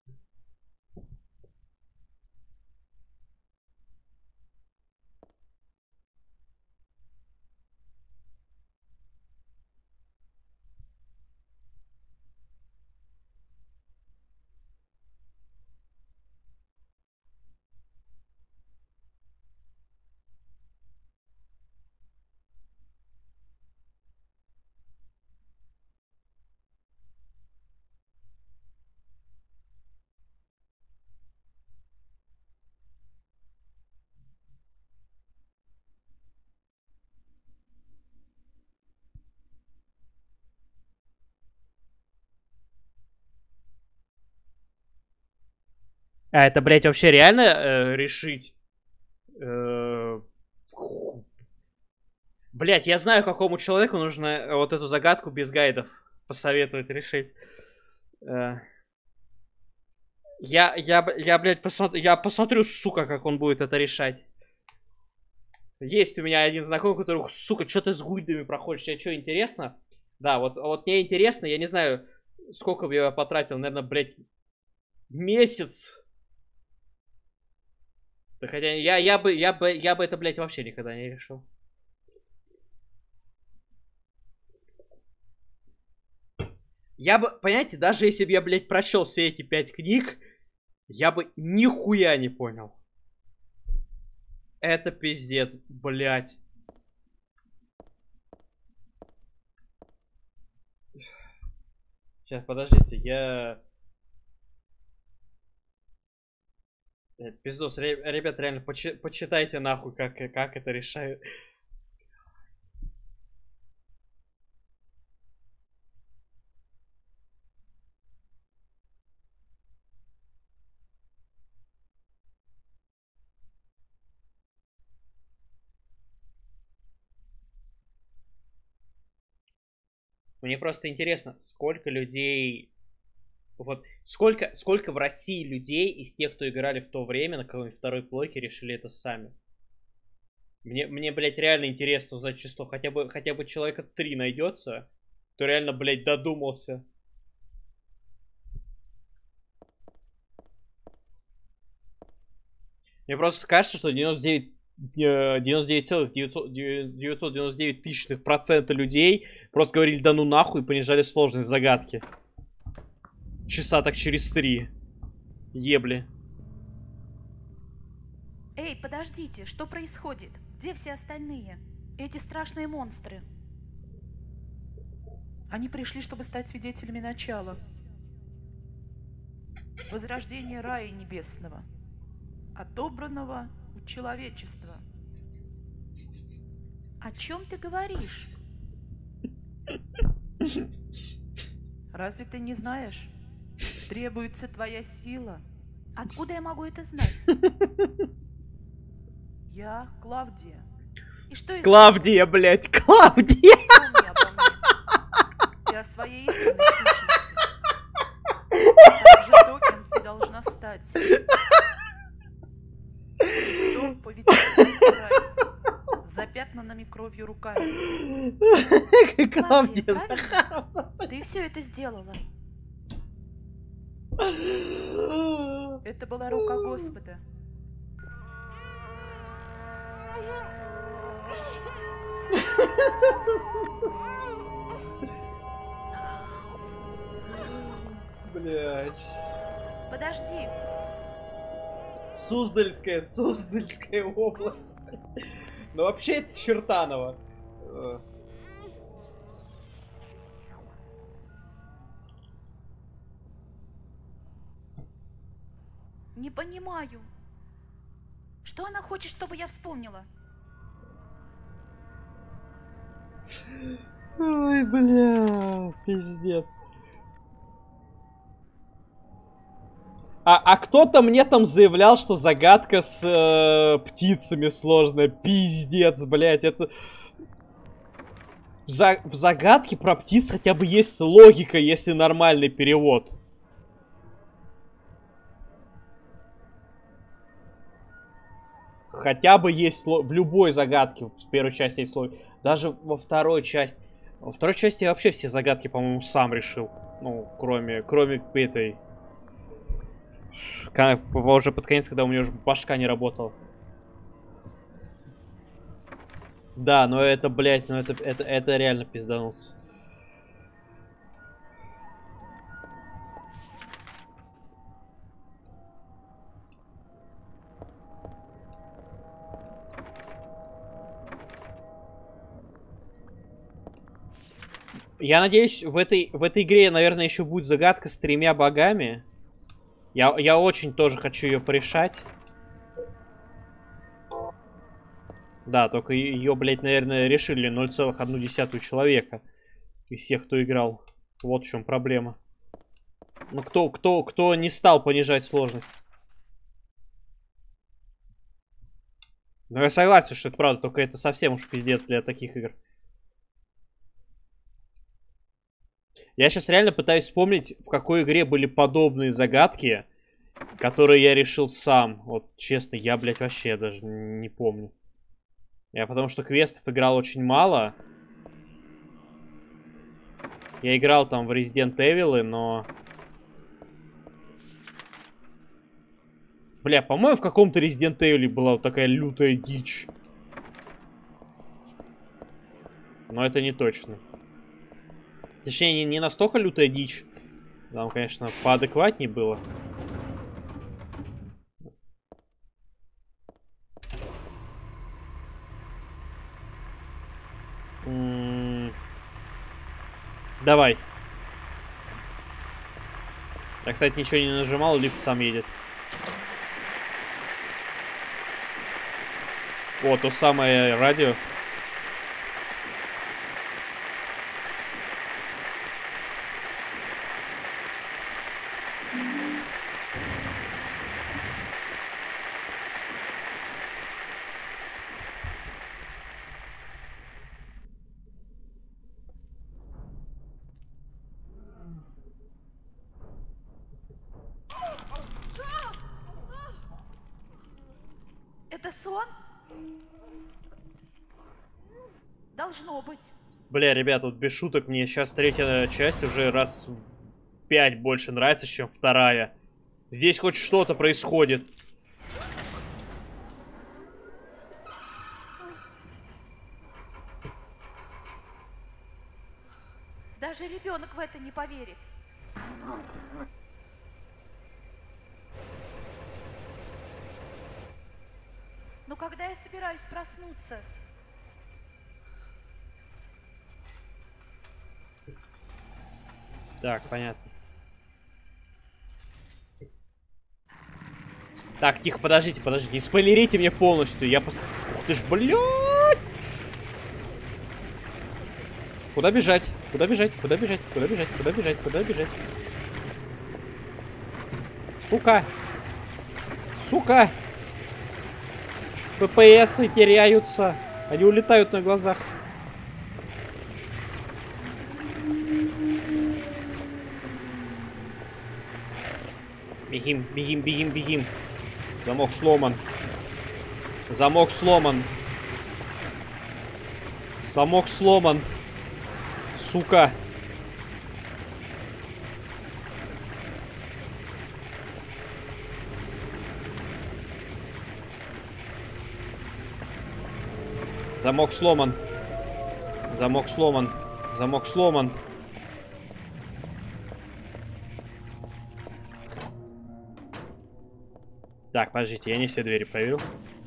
А это, блядь, вообще реально решить? Блядь, я знаю, какому человеку нужно вот эту загадку без гайдов посоветовать решить. Блядь, посмотрю, сука, как он будет это решать. Есть у меня один знакомый, который, сука, что ты с гуйдами проходишь? Тебе что, интересно? Да, вот мне интересно, я не знаю, сколько бы я потратил, наверное, блядь, месяц. Да хотя я бы это, блядь, вообще никогда не решил. Я бы, понимаете, даже если бы я, блядь, прочел все эти 5 книг, я бы нихуя не понял. Это пиздец, блядь. Сейчас, подождите, я... Пиздос, ребят, реально, почитайте нахуй, как это решают. Мне просто интересно, сколько людей... Вот, сколько в России людей из тех, кто играли в то время на какой-нибудь второй плойке, решили это сами. Мне, блядь, реально интересно узнать число. Хотя бы человека 3 найдется, кто реально, блядь, додумался. Мне просто кажется, что 99,999% людей просто говорили да ну нахуй и понижали сложность загадки. Часа так через 3. Ебли. Эй, подождите, что происходит? Где все остальные? Эти страшные монстры. Они пришли, чтобы стать свидетелями начала. Возрождения рая небесного, отобранного у человечества. О чем ты говоришь? Разве ты не знаешь? Требуется твоя сила. Откуда я могу это знать? Я Клавдия. И что из... Клавдия, блядь, Клавдия! Помни обо мне. о своей истинной сущности. Жестоким ты должна стать. Кто поведет нас в рай, запятнанными кровью руками? Клавдия Захаровна. Ты все это сделала. Это была рука Господа. Блять. Подожди. Суздальская область. Ну вообще это Чертаново. Не понимаю. Что она хочет, чтобы я вспомнила? Ой, бля, пиздец. А кто-то мне там заявлял, что загадка с птицами сложная. Пиздец, блядь, это... В загадке про птиц хотя бы есть логика, если нормальный перевод. Хотя бы есть в любой загадке, в первой части есть логика. Даже во второй части. Во второй части я вообще все загадки, по-моему, сам решил. Ну, кроме этой... Уже под конец, когда у меня уже башка не работала. Да, но это, блядь, ну это реально пизданулся. Я надеюсь, в этой игре, наверное, еще будет загадка с 3 богами. Я очень тоже хочу ее порешать. Да, только ее, блядь, наверное, решили 0,1 человека из всех, кто играл. Вот в чем проблема. Ну, кто не стал понижать сложность. Ну, я согласен, что это правда, только это совсем уж пиздец для таких игр. Я сейчас реально пытаюсь вспомнить, в какой игре были подобные загадки, которые я решил сам. Вот, честно, я, блядь, вообще даже не помню. Я потому что квестов играл очень мало. Я играл там в Resident Evil, но... Бля, по-моему, в каком-то Resident Evil была вот такая лютая дичь. Но это не точно. Точнее, не настолько лютая дичь. Там, конечно, поадекватнее было. Давай. Я, кстати, ничего не нажимал, лифт сам едет. О, то самое радио. Это сон? Должно быть. Бля, ребят, вот без шуток, мне сейчас 3-я часть уже раз в 5 больше нравится, чем 2-я. Здесь хоть что-то происходит. Даже ребенок в это не поверит. Но когда я собираюсь проснуться? Так, понятно. Так, тихо, подождите, не спойлерите мне полностью. Ух ты ж, блядь! Куда бежать? Куда бежать? Куда бежать? Куда бежать? Куда бежать? Куда бежать? Сука! Сука! ППСы теряются. Они улетают на глазах. Бегим, бегим, бегим, бегим. Замок сломан. Замок сломан. Замок сломан. Сука. Замок сломан. Замок сломан. Замок сломан. Так, подождите, я не все двери проверил.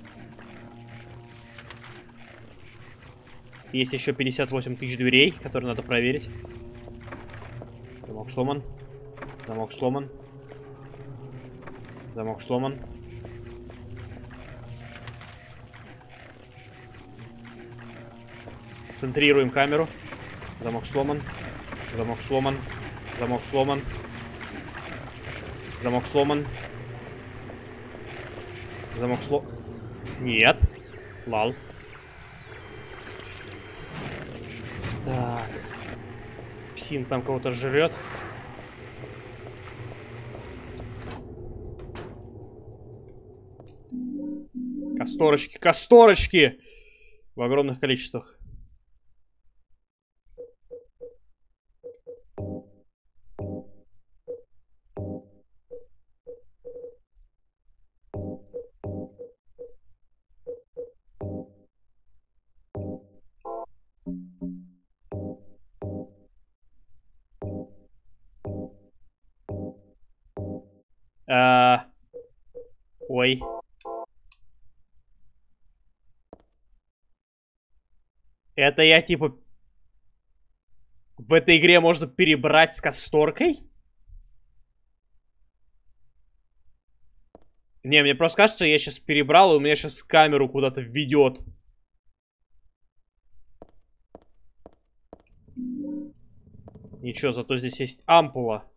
Есть еще 58 тысяч дверей, которые надо проверить. Замок сломан. Замок сломан. Замок сломан. Центрируем камеру. Замок сломан. Замок сломан. Замок сломан. Замок сломан. Замок Нет. Лал. Так. Псин там кого-то жрет. Касторочки, касторочки! В огромных количествах. Ой. Это я типа... В этой игре можно перебрать с касторкой? Не, мне просто кажется, я сейчас перебрал, и у меня сейчас камеру куда-то введет. Ничего, зато здесь есть ампула.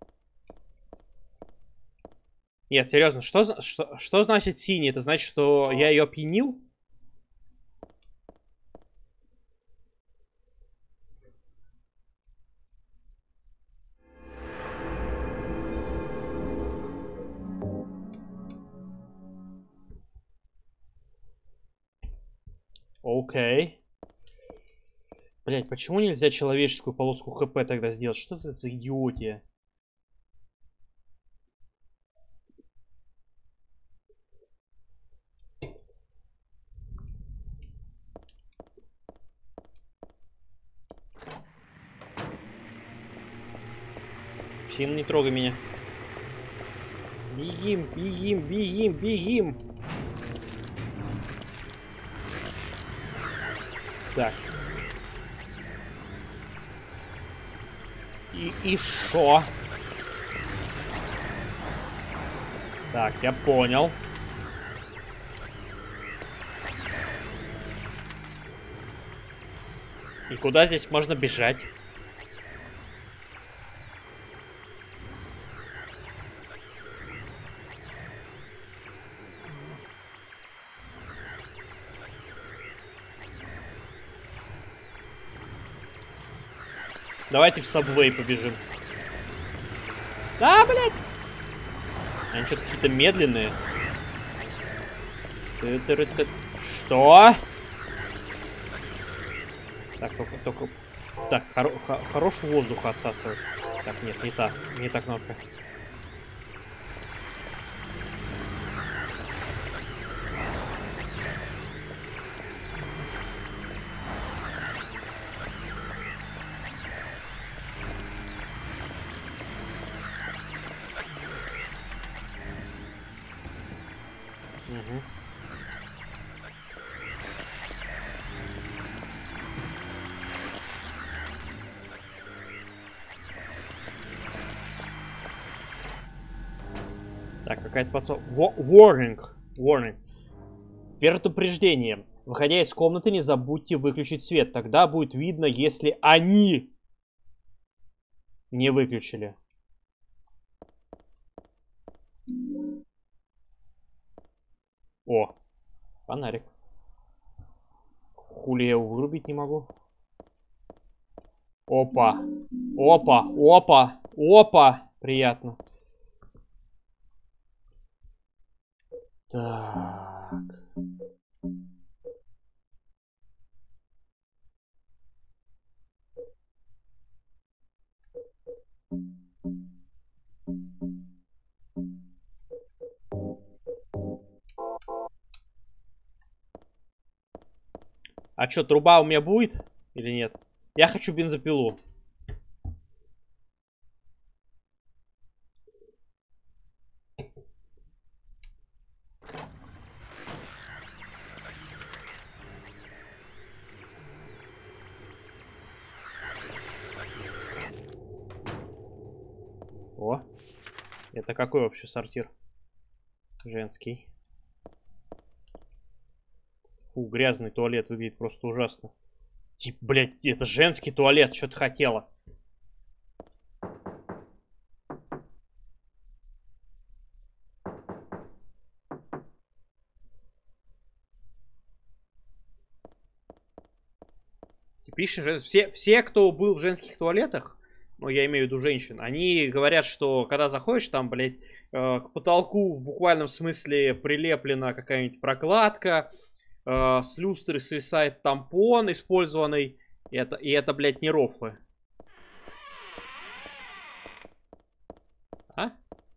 Нет, серьезно, что значит синий? Это значит, что я ее опьянил? Окей. Блять, почему нельзя человеческую полоску ХП тогда сделать? Что это за идиотия? Сильно не трогай меня. Бегим, бегим, бегим, бегим. Так. И шо? Так, я понял. И куда здесь можно бежать? Давайте в Subway побежим. Да, блядь! Они что-то какие-то медленные. Что? Так, только... Так, хорош воздух отсасывать. Так, нет, не та кнопка. Угу. Так, какая-то подсол... Warning. Предупреждение. Выходя из комнаты, не забудьте выключить свет. Тогда будет видно, если они не выключили. О, фонарик. Хули я его вырубить не могу. Опа. Опа, опа, опа. Приятно. Так. А что, труба у меня будет или нет? Я хочу бензопилу. О, это какой вообще сортир? Женский. Фу, грязный туалет выглядит просто ужасно. Типа, блядь, это женский туалет, что ты хотела? Типичный женский. Все, кто был в женских туалетах, ну, я имею в виду женщин, они говорят, что когда заходишь, там, блядь, к потолку в буквальном смысле прилеплена какая-нибудь прокладка, с люстры свисает тампон использованный, и это, блядь, не рофлы. А?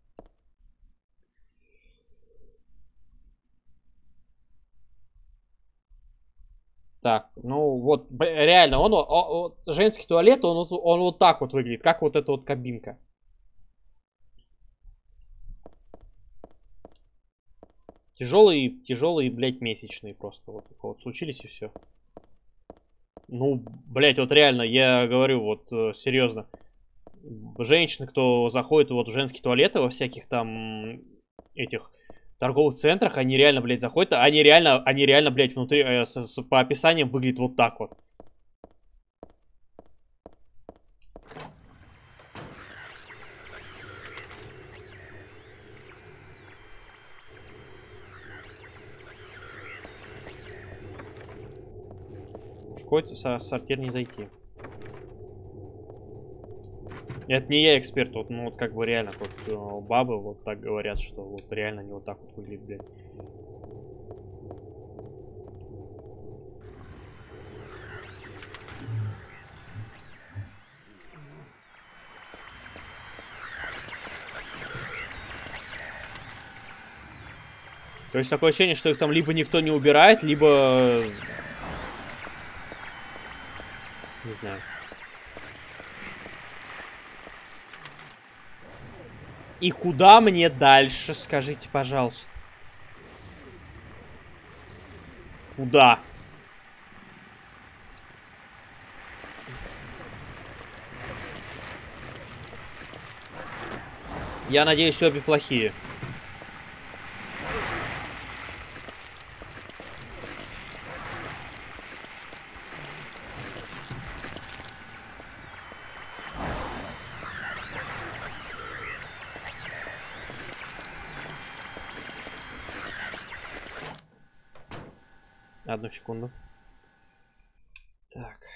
Так, ну вот, реально, женский туалет, он вот так вот выглядит, как вот эта вот кабинка. Тяжелые, блядь, месячные просто. Вот случились и все. Ну, блядь, вот реально, я говорю, вот, серьезно. Женщины, кто заходит вот в женские туалеты во всяких там этих торговых центрах, они реально, блядь, заходят, они реально, блядь, внутри, по описаниям выглядит вот так вот. Мужской сортир не зайти. Это не я эксперт, вот, ну вот как бы реально, вот бабы вот так говорят, что вот реально не вот так вот выглядит, блядь. То есть такое ощущение, что их там либо никто не убирает, либо... Не знаю. И куда мне дальше, скажите, пожалуйста? Куда? Я надеюсь, обе плохие. Одну секунду. Так.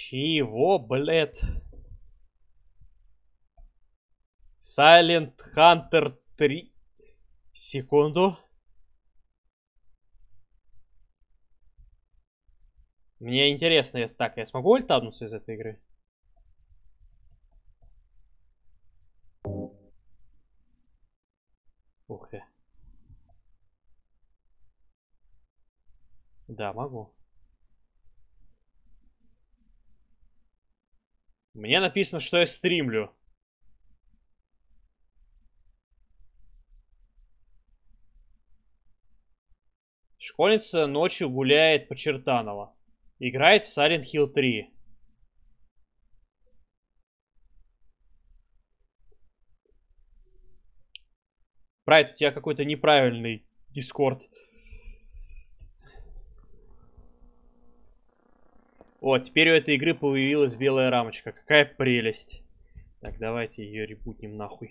Чего, блядь? Silent Hunter 3. Секунду. Мне интересно, если так, я смогу ультабнуться из этой игры? Ух ты. Да, могу. Мне написано, что я стримлю. Школьница ночью гуляет по Чертаново. Играет в Silent Hill 3. Прайд, у тебя какой-то неправильный Дискорд. О, теперь у этой игры появилась белая рамочка. Какая прелесть. Так, давайте ее ребутнем нахуй.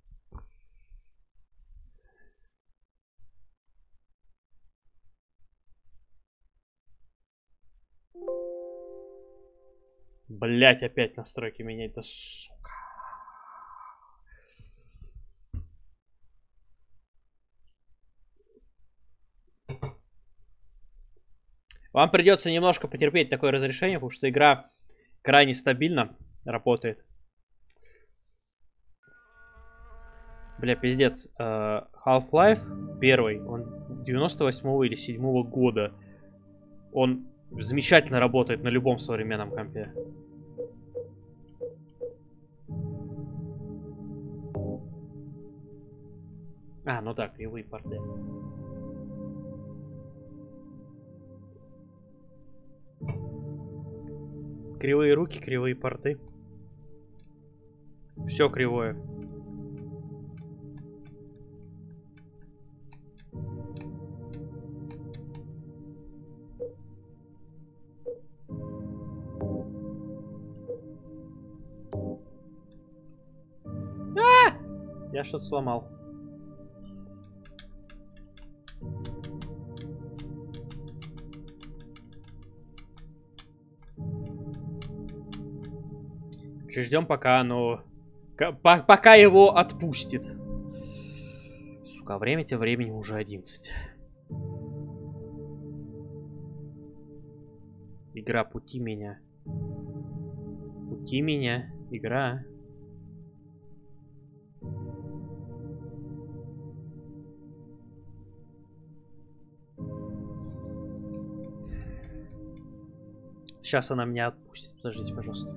Блять, опять настройки менять, да сука. Вам придется немножко потерпеть такое разрешение, потому что игра крайне стабильно работает. Бля, пиздец. Half-Life первый, он 98-го или 7-го года. Он замечательно работает на любом современном компе. А, ну да, кривые порты. Кривые руки, кривые порты. Все кривое. Я что-то сломал. Ждем, пока оно... Пока его отпустит. Сука, время тем временем уже 11. Игра, пути меня. Пути меня. Игра. Сейчас она меня отпустит. Подождите, пожалуйста.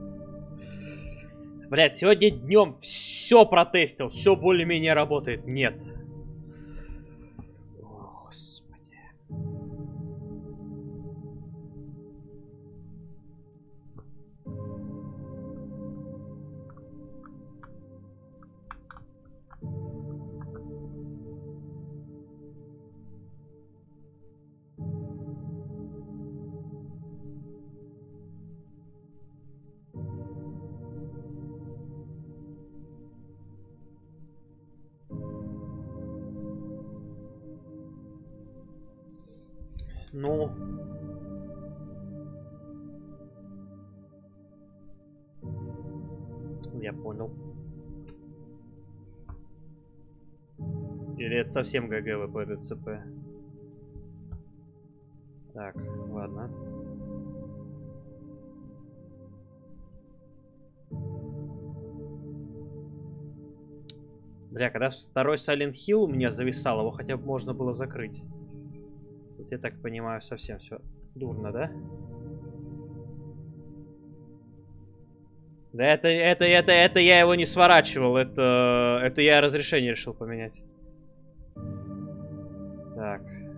Блять, сегодня днем все протестил, все более-менее работает. Нет. О, Господи. Ну... Я понял. Или это совсем ГГ по ДЦП? Так, ладно. Бля, когда второй Silent Hill у меня зависал, его хотя бы можно было закрыть. Тут, я так понимаю, совсем все дурно, да? Да это я его не сворачивал, это я разрешение решил поменять. Так.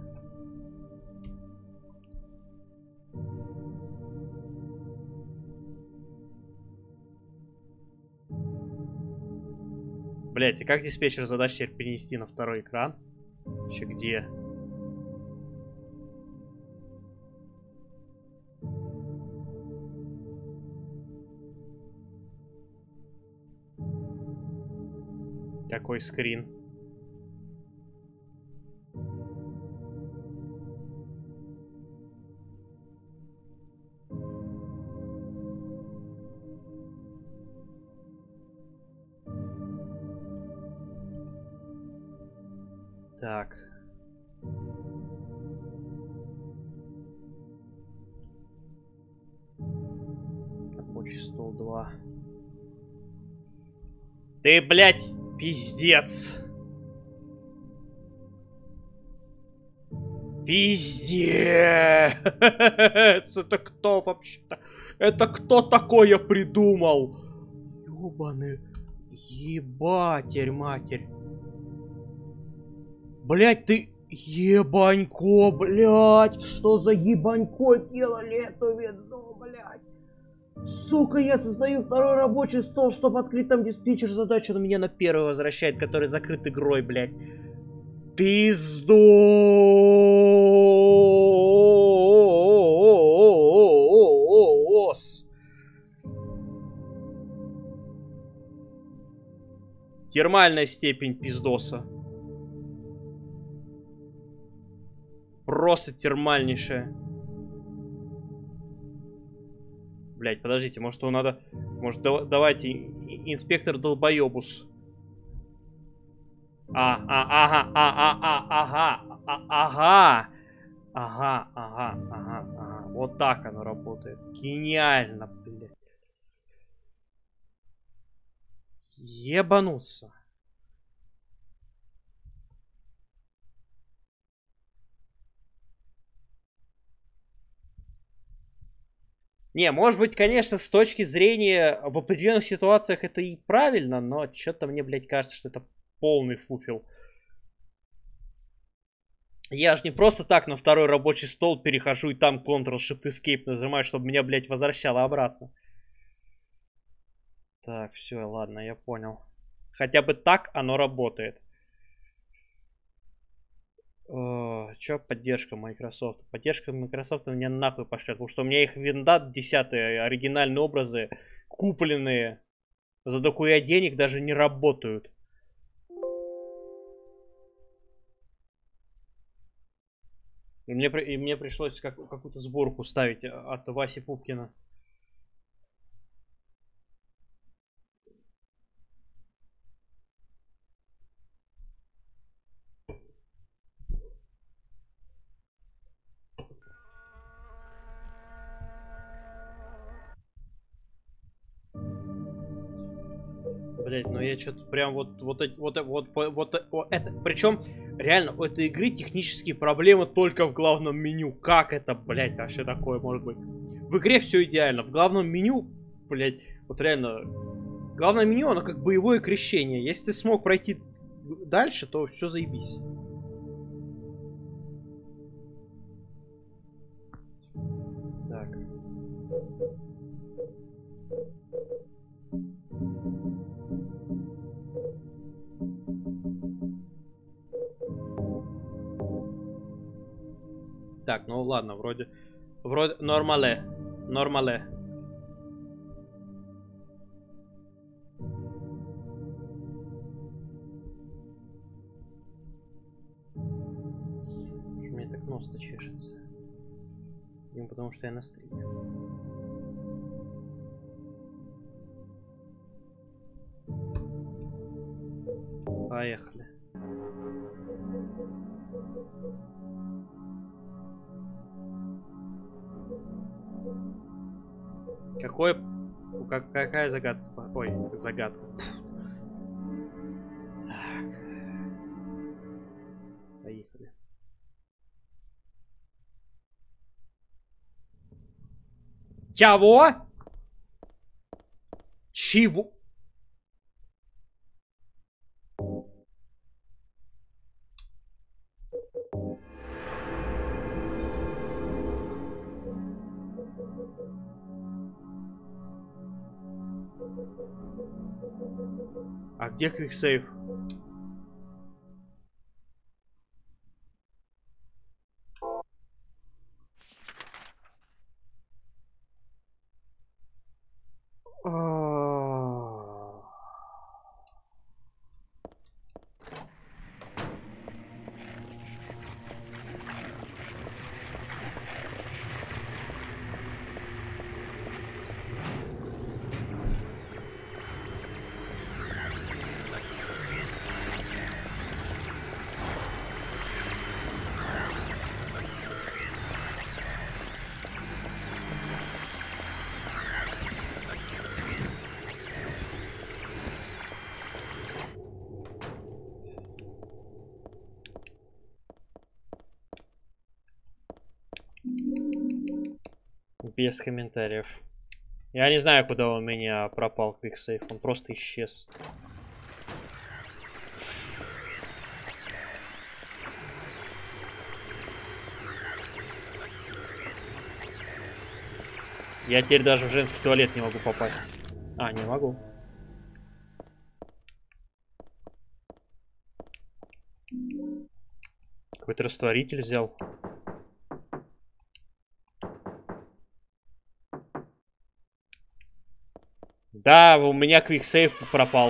Блять, и как диспетчер задач теперь перенести на второй экран? Еще где? Какой скрин? Так. Рабочий стол 2. Ты, блядь, пиздец. Пиздец. Это кто вообще-то? Это кто такое придумал? Ёбаный. Ебатерь-матерь. Блядь, ты... Ебанько, блядь. Что за ебанько делали эту вину, блядь? Сука, я создаю второй рабочий стол, чтобы открыть там диспетчер задачу, но меня на первый возвращает, который закрыт игрой, блядь. Пиздос. Термальная степень пиздоса. Просто термальнейшая. Блять, подождите, может его надо... Может, давайте, инспектор долбоебус. Ага. Вот так оно работает. Гениально, блядь. Ебануться. Не, может быть, конечно, с точки зрения в определенных ситуациях это и правильно, но что-то мне, блядь, кажется, что это полный фуфел. Я же не просто так на второй рабочий стол перехожу и там Ctrl-Shift-Escape нажимаю, чтобы меня, блядь, возвращало обратно. Так, все, ладно, я понял. Хотя бы так оно работает. Чё поддержка Microsoft? Поддержка Microsoft меня нахуй пошлет, потому что у меня их виндат 10 оригинальные образы, купленные за дохуя денег, даже не работают. И мне пришлось какую-то сборку ставить от Васи Пупкина. Блять, ну я что-то прям это. Причем, реально, у этой игры технические проблемы только в главном меню. Как это, блять, вообще такое может быть? В игре все идеально. В главном меню, блять, вот реально. Главное меню, оно как боевое крещение. Если ты смог пройти дальше, то все заебись. Так. Так, ну ладно, вроде нормале. У меня так нос-то чешется. Именно потому что я на стриме. Поехали. Какая загадка? Ой, загадка. Так. Поехали. Чего? Чего? А где квиксейв? Без комментариев. Я не знаю, куда у меня пропал квиксейв. Он просто исчез. Я теперь даже в женский туалет не могу попасть. А, не могу. Какой-то растворитель взял. Да, у меня квиксейв пропал.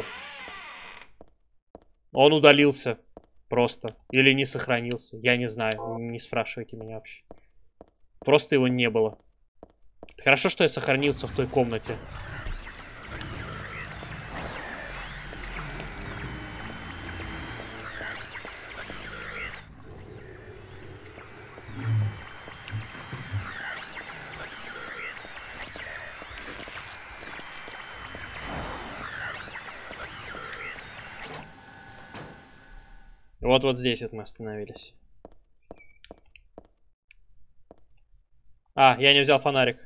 Он удалился. Просто. Или не сохранился. Я не знаю. Не спрашивайте меня вообще. Просто его не было. Хорошо, что я сохранился в той комнате. Вот здесь вот мы остановились. А, я не взял фонарик.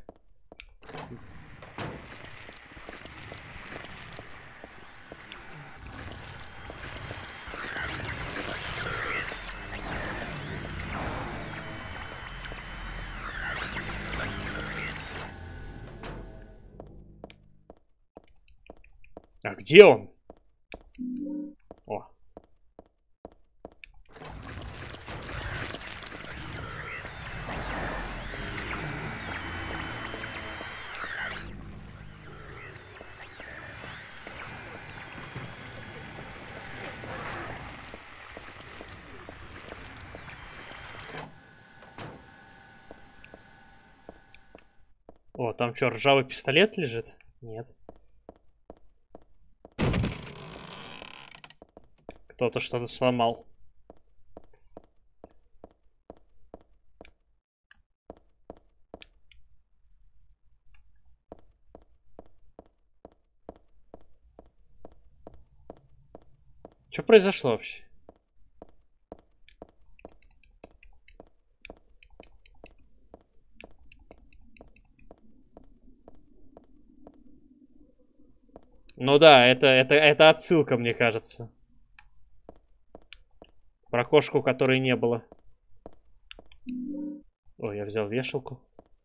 А где он? О. О, там что, ржавый пистолет лежит? Нет. Кто-то что-то сломал. Что произошло вообще? Ну да, это отсылка, мне кажется. Про кошку, которой не было. Ой, я взял вешалку.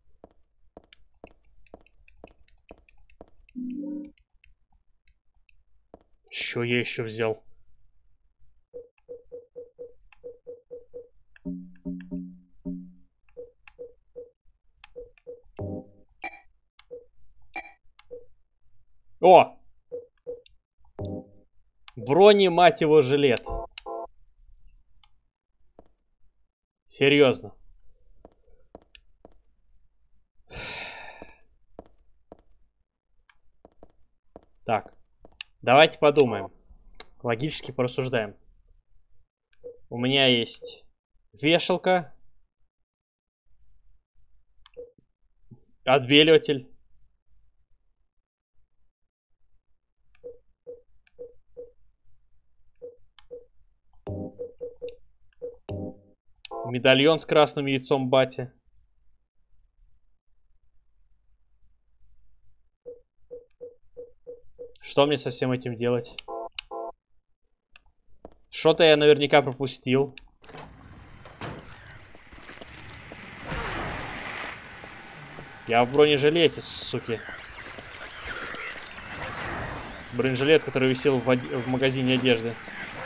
Чё я еще взял? О! Брони, мать его, жилет. Серьезно. Так. Давайте подумаем. Логически порассуждаем. У меня есть вешалка. Отбеливатель. Медальон с красным яйцом бати. Что мне со всем этим делать? Что-то я наверняка пропустил. Я в бронежилете, суки. Бронежилет, который висел в магазине одежды.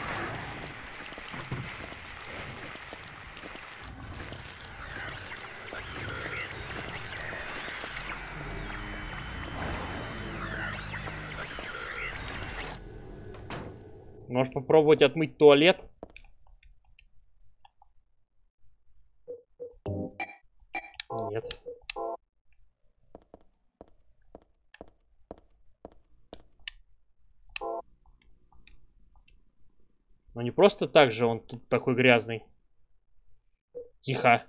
Может попробовать отмыть туалет? Нет. Но не просто так же он тут такой грязный. Тихо.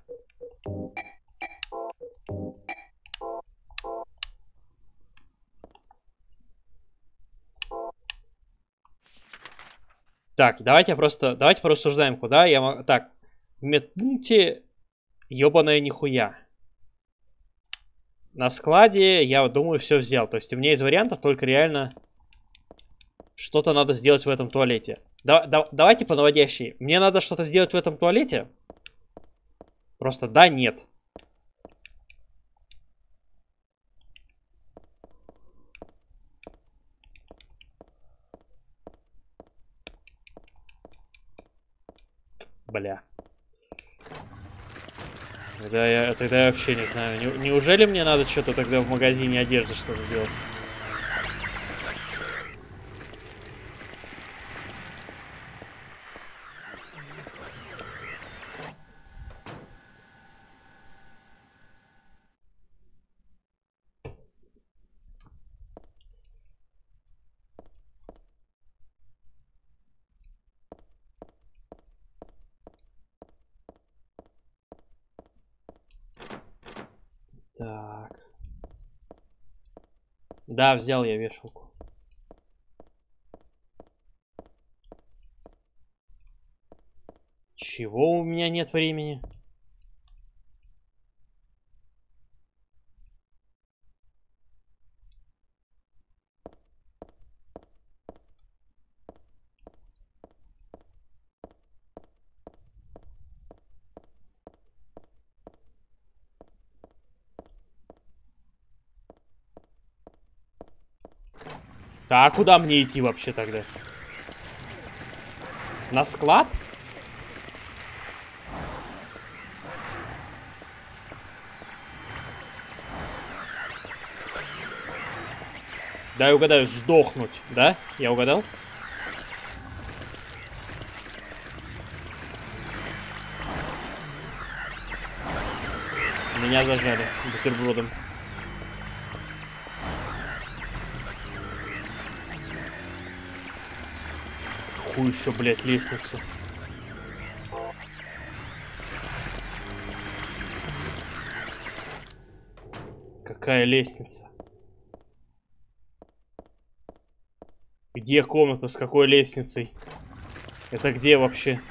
Так, давайте порассуждаем, куда я могу... Так, в медпункте ёбаная нихуя. На складе, я думаю, все взял. То есть у меня из вариантов только реально что-то надо сделать в этом туалете. Давайте по наводящей. Мне надо что-то сделать в этом туалете? Просто да, нет. Бля. Тогда я вообще не знаю. Неужели мне надо что-то тогда в магазине одежды что-то делать? Так. Да, взял я вешалку. Чего у меня нет времени? Так, куда мне идти вообще тогда? На склад? Дай угадаю, сдохнуть, да? Я угадал? Меня зажали бутербродом. Какую еще, блядь, лестницу? Какая лестница? Где комната, с какой лестницей? Это где вообще?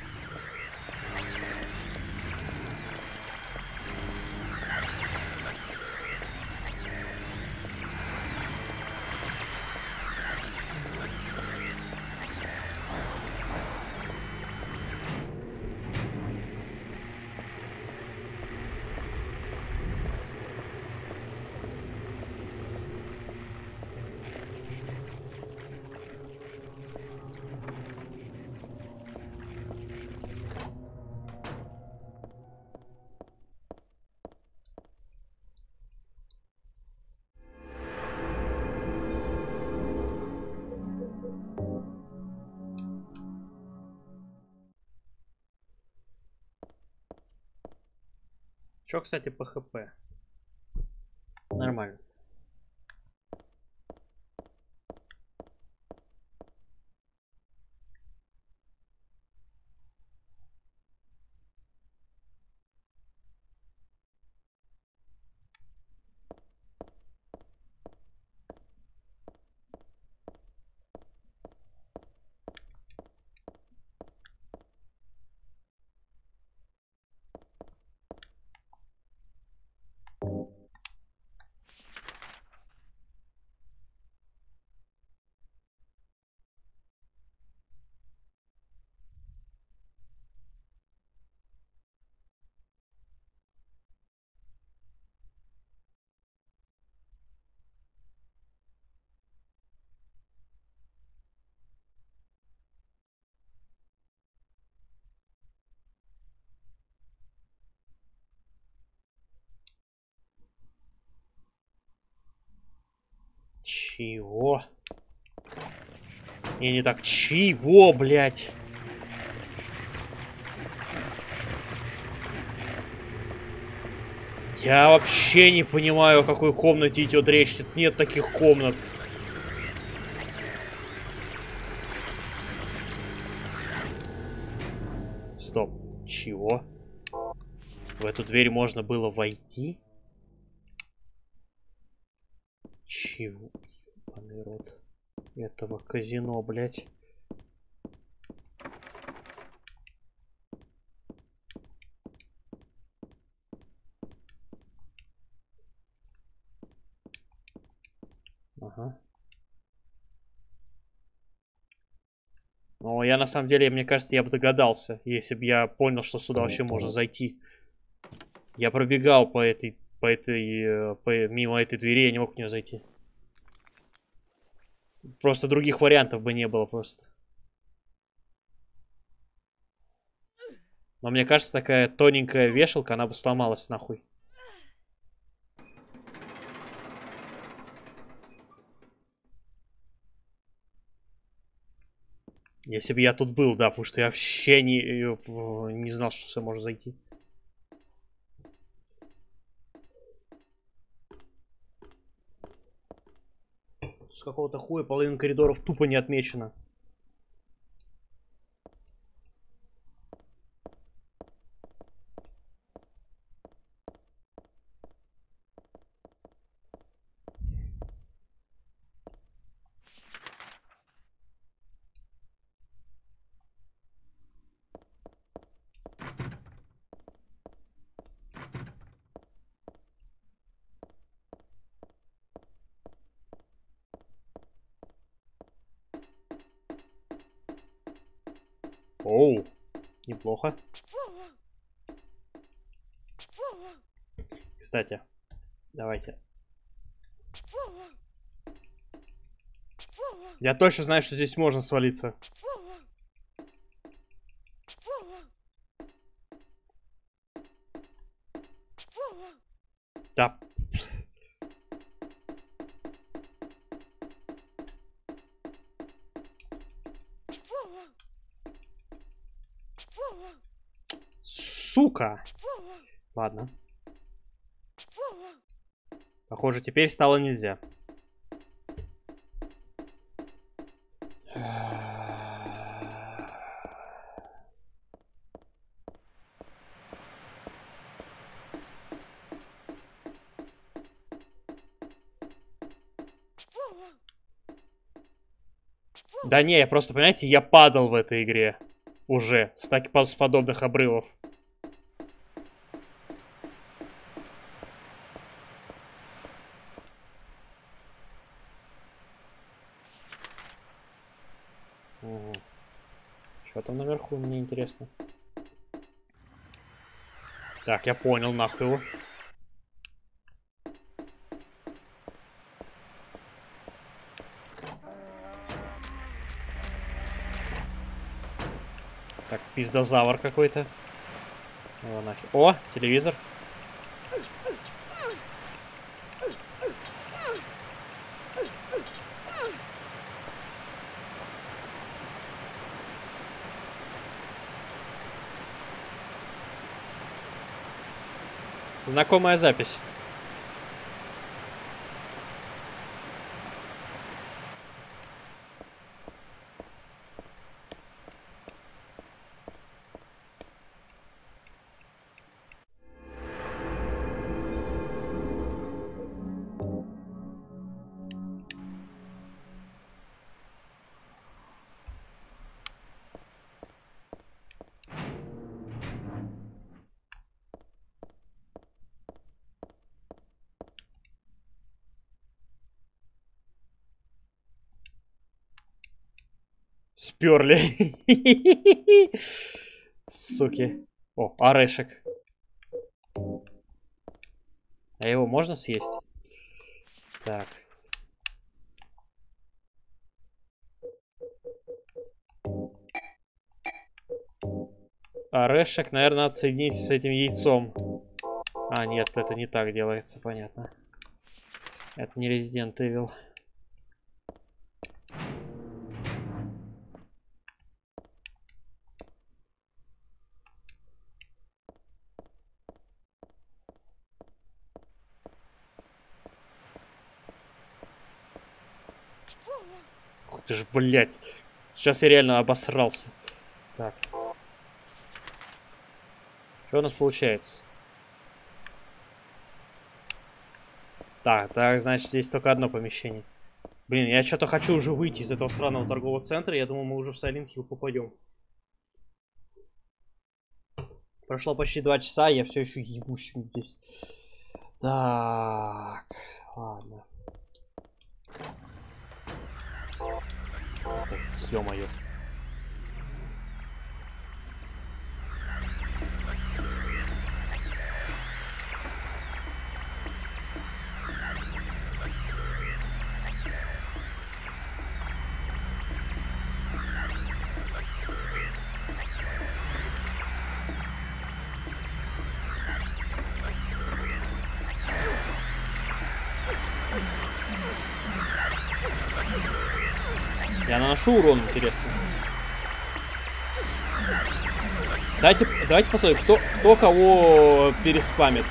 Чё, кстати, по ХП? Нормально. Чего? Не так. Чего, блядь? Я вообще не понимаю, о какой комнате идет речь. Тут нет таких комнат. Стоп. Чего? В эту дверь можно было войти? Чего? Ебаный рот этого казино, блядь. Но я на самом деле, мне кажется, я бы догадался, если бы я понял, что сюда вообще можно зайти. Я пробегал мимо этой двери, я не мог в нее зайти. Просто других вариантов бы не было просто. Но мне кажется, такая тоненькая вешалка, она бы сломалась нахуй. Если бы я тут был, да, потому что я вообще не знал, что сюда можно зайти. С какого-то хуя половина коридоров тупо не отмечена. Оу, неплохо. Кстати, давайте. Я точно знаю, что здесь можно свалиться. Да. Пс. Сука. Ладно. Похоже, теперь стало нельзя. Да не, я просто, понимаете, я падал в этой игре. Уже. С подобных обрывов. Угу. Что там наверху, мне интересно. Так, я понял, нахуй его. Так, пиздозавр какой-то. О, нафиг. О, телевизор. Знакомая запись. Сперли. Суки. О, орешек. А его можно съесть? Так. Орешек, наверное, надо соединить с этим яйцом. А, нет, это не так делается, понятно. Это не Resident Evil. Ух ты ж, блядь. Сейчас я реально обосрался. Так. Что у нас получается? Так, значит, здесь только одно помещение. Блин, я что-то хочу уже выйти из этого сраного торгового центра. Я думаю, мы уже в Silent Hill попадем. Прошло почти 2 часа, я все еще ебусь здесь. Так, ладно. Ё-моё. Я наношу урон, интересно. Давайте посмотрим, кто кого переспамит.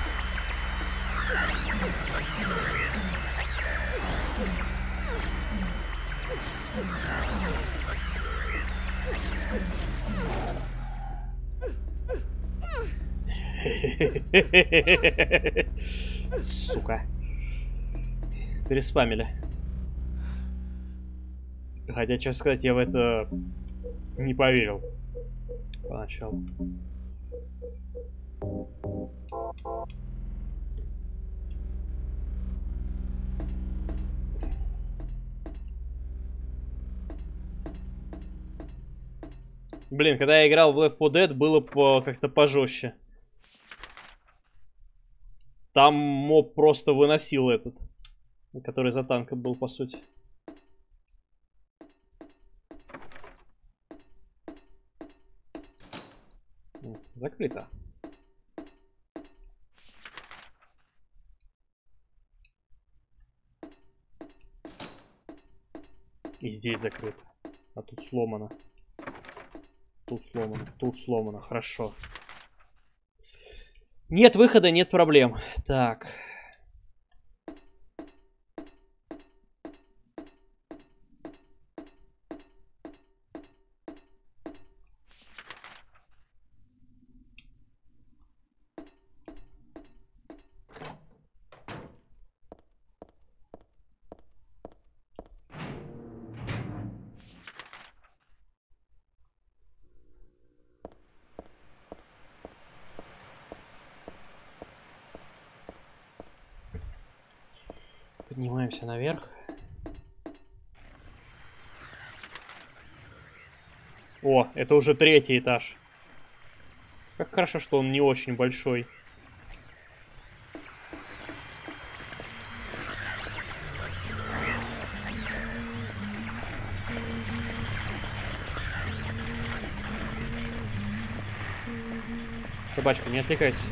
Сука. Переспамили. Хотя, честно сказать, я в это не поверил. Поначалу. Блин, когда я играл в Left 4 Dead, было как-то пожестче. Там моб просто выносил этот, который за танком был, по сути. Закрыто. И здесь закрыто. А тут сломано. Тут сломано. Тут сломано. Хорошо. Нет выхода, нет проблем. Так. Поднимаемся наверх. О, это уже 3-й этаж. Как хорошо, что он не очень большой. Собачка, не отвлекайся.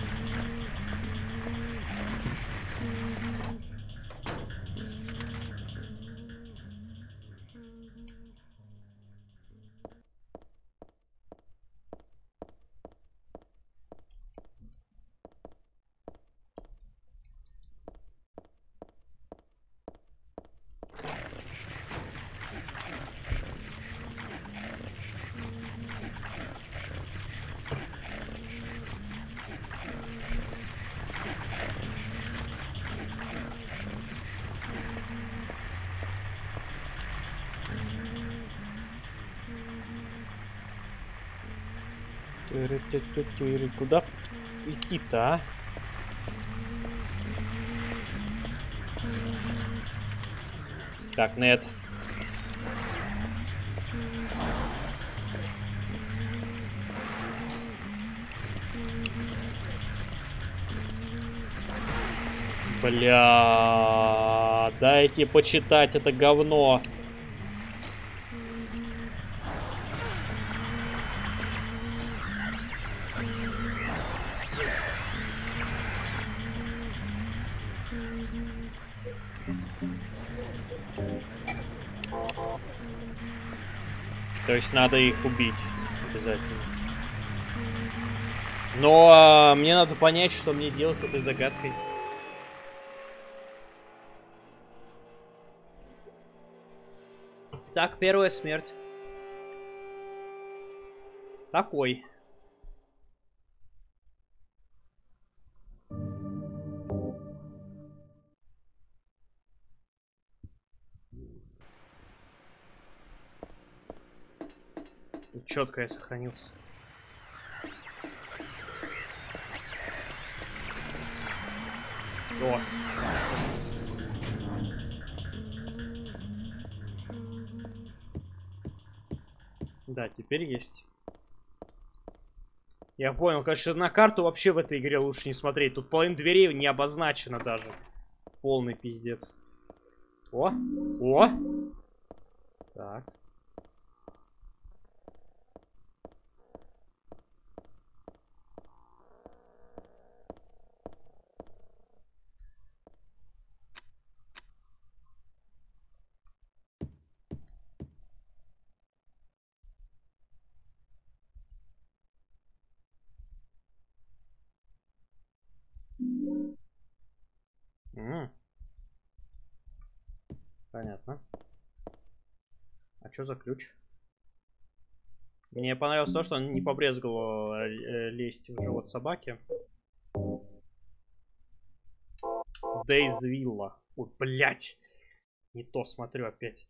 Куда идти-то, а? Так, нет. Бля, дайте почитать это говно. То есть надо их убить обязательно. Но мне надо понять, что мне делать с этой загадкой. Так, первая смерть. Такой. Четко я сохранился. О, хорошо. Да, теперь есть. Я понял, конечно, на карту вообще в этой игре лучше не смотреть. Тут половина дверей не обозначена даже. Полный пиздец. О, о. Так. что за ключ? Мне понравилось то, что он не побрезговал лезть в живот собаки. Дейзвилла. Ой, блять. Не то смотрю опять.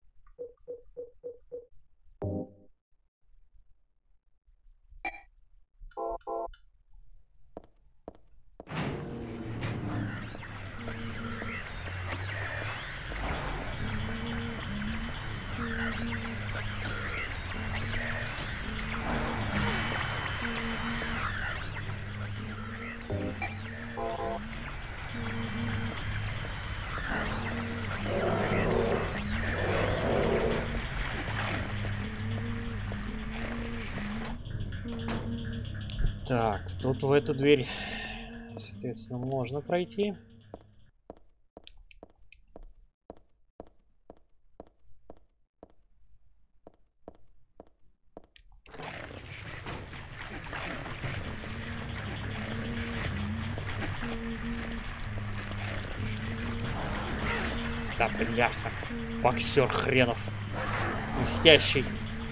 Так, тут в эту дверь, соответственно, можно пройти. Да, бляха. Боксер хренов. Мстящий.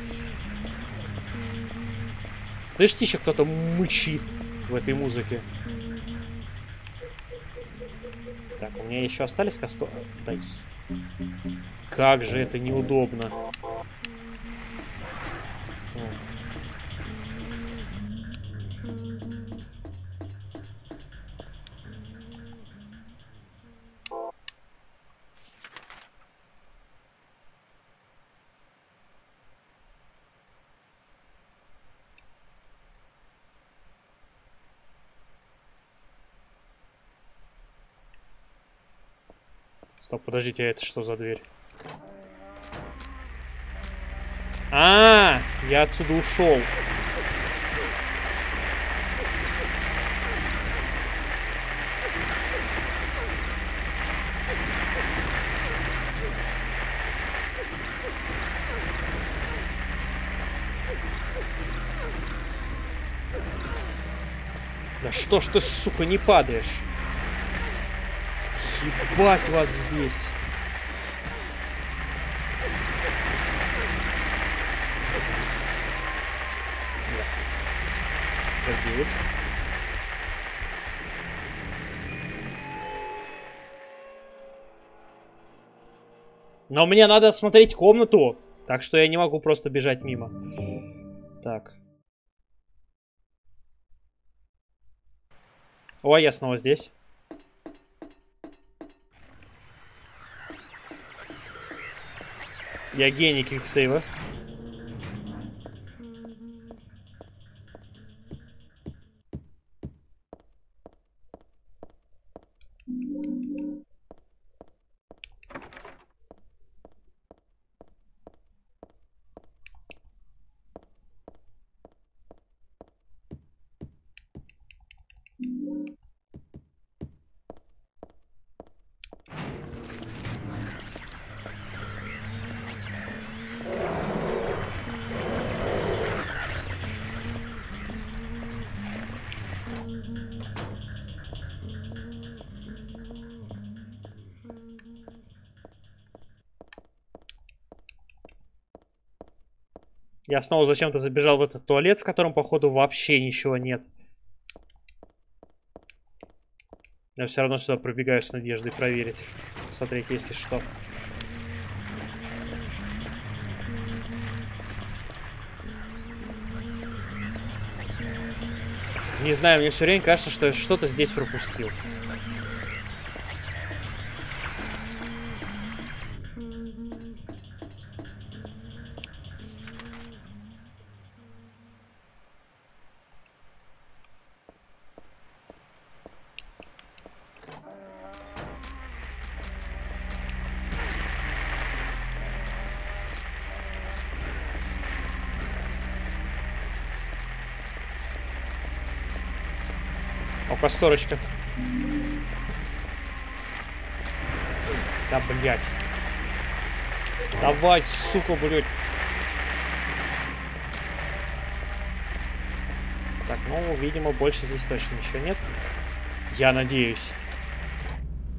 Слышите, еще кто-то мычит в этой музыке. Так, у меня еще остались косто... Да, как же это неудобно. Так. Стоп, подождите, а это что за дверь? Я отсюда ушел. Да что ж ты, сука, не падаешь? Ебать вас здесь. Нет. Погоди. Но мне надо осмотреть комнату, так что я не могу просто бежать мимо. Так. Ой, я снова здесь. Я гений квиксейва. Я снова зачем-то забежал в этот туалет, в котором, походу, вообще ничего нет. Я все равно сюда пробегаю с надеждой проверить. Посмотреть, есть ли что. Не знаю, мне все время кажется, что я что-то здесь пропустил. Косторочка. Да, блядь. Вставай, сука, блядь. Так, ну, видимо, больше здесь точно ничего нет. Я надеюсь.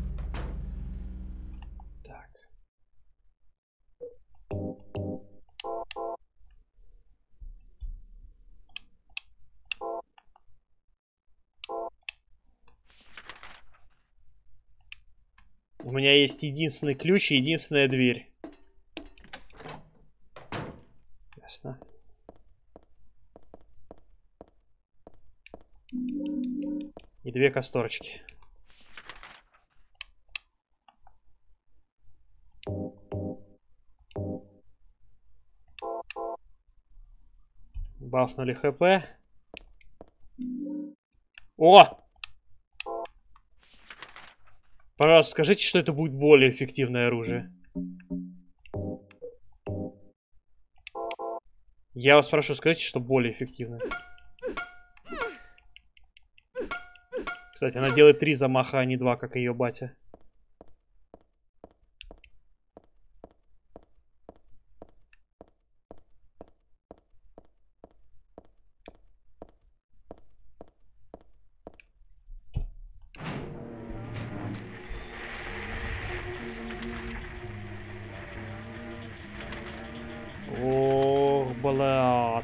Так. У меня есть единственный ключ и единственная дверь. Ясно. И 2 касторочки. Бафнули ХП. О! Пожалуйста, скажите, что это будет более эффективное оружие. Я вас прошу, скажите, что более эффективное. Кстати, она делает 3 замаха, а не 2, как ее батя. Ох, блядь.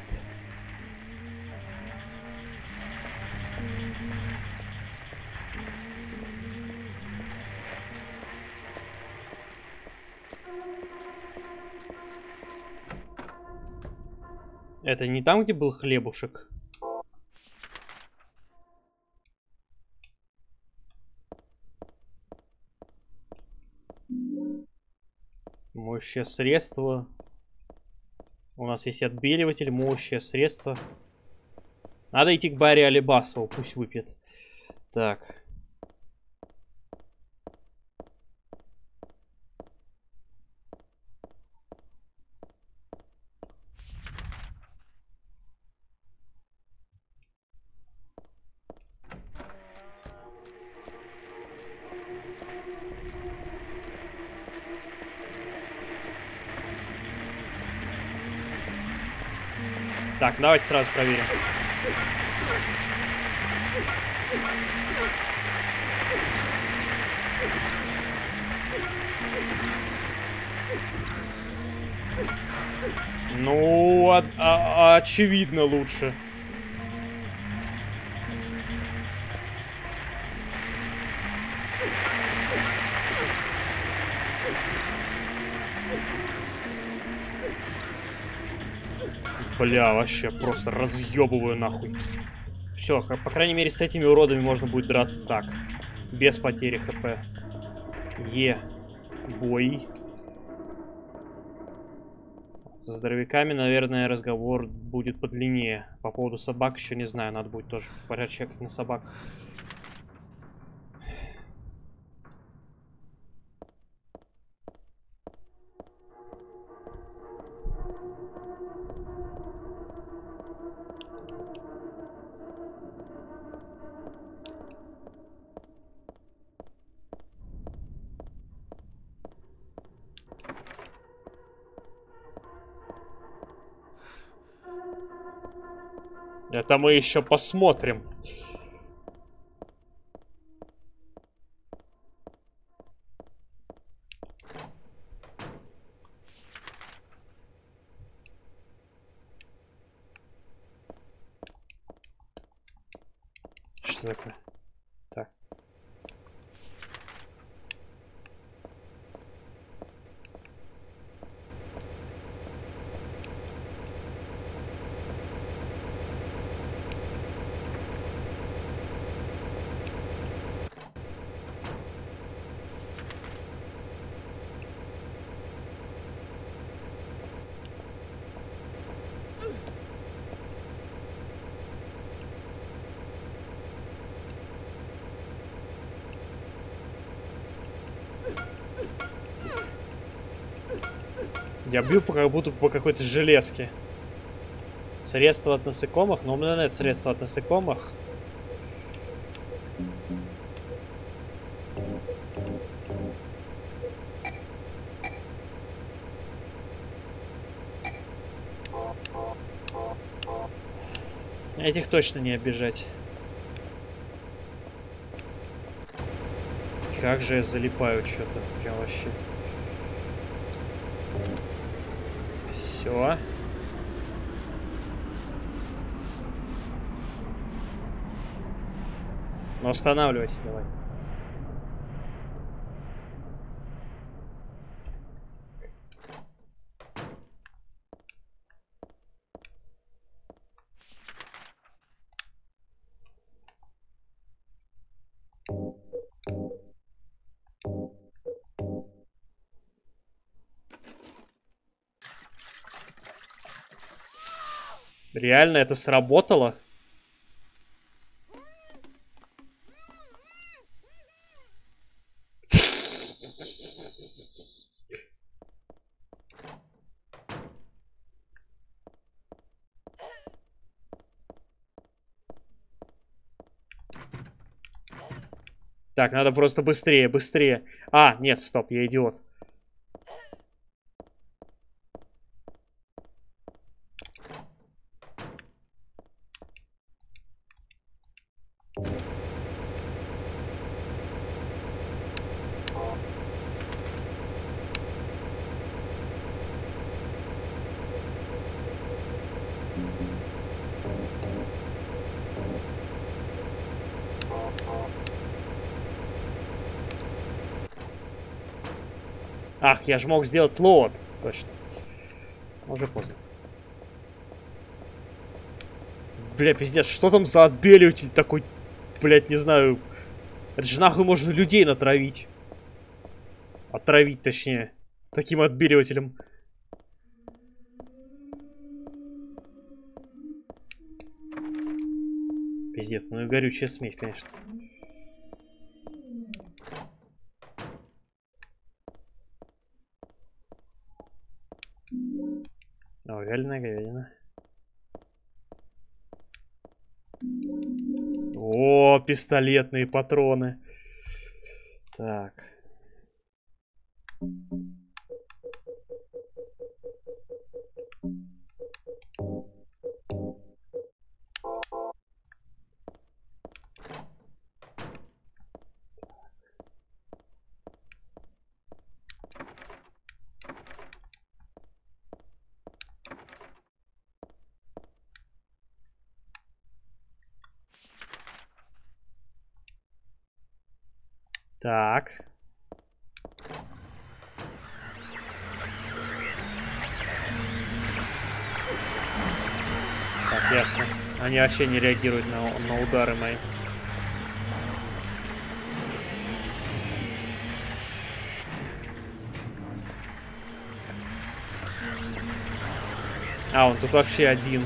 Это не там, где был хлебушек? Моющее средство. У нас есть отбеливатель, моющее средство. Надо идти к Барри Алибасову, пусть выпьет. Так. Так, давайте сразу проверим. Ну, очевидно лучше. Бля, вообще просто разъебываю нахуй. Все, по крайней мере, с этими уродами можно будет драться так. Без потери ХП. Бой. Со здоровяками, наверное, разговор будет подлиннее. По поводу собак еще не знаю. Надо будет тоже порядчекать на собак. Это мы еще посмотрим. Что такое? Так. Я бью как будто по какой-то железке. Средство от насекомых? Ну, у меня нет средства от насекомых. Этих точно не обижать. Как же я залипаю что-то. Прям вообще. Все. Ну, останавливайся давай. Реально это сработало? Так, надо просто быстрее, быстрее. А, нет, стоп, я идиот. Ах, я же мог сделать лот. Точно. Уже поздно. Бля, пиздец, что там за отбеливатель такой, блядь, не знаю. Это же нахуй можно людей натравить. Отравить, точнее. Таким отбеливателем. Пиздец, ну и горючая смесь, конечно. О, вяленая говядина. О, пистолетные патроны. Так. Так. Так, ясно. Они вообще не реагируют на удары мои. А, он тут вообще один.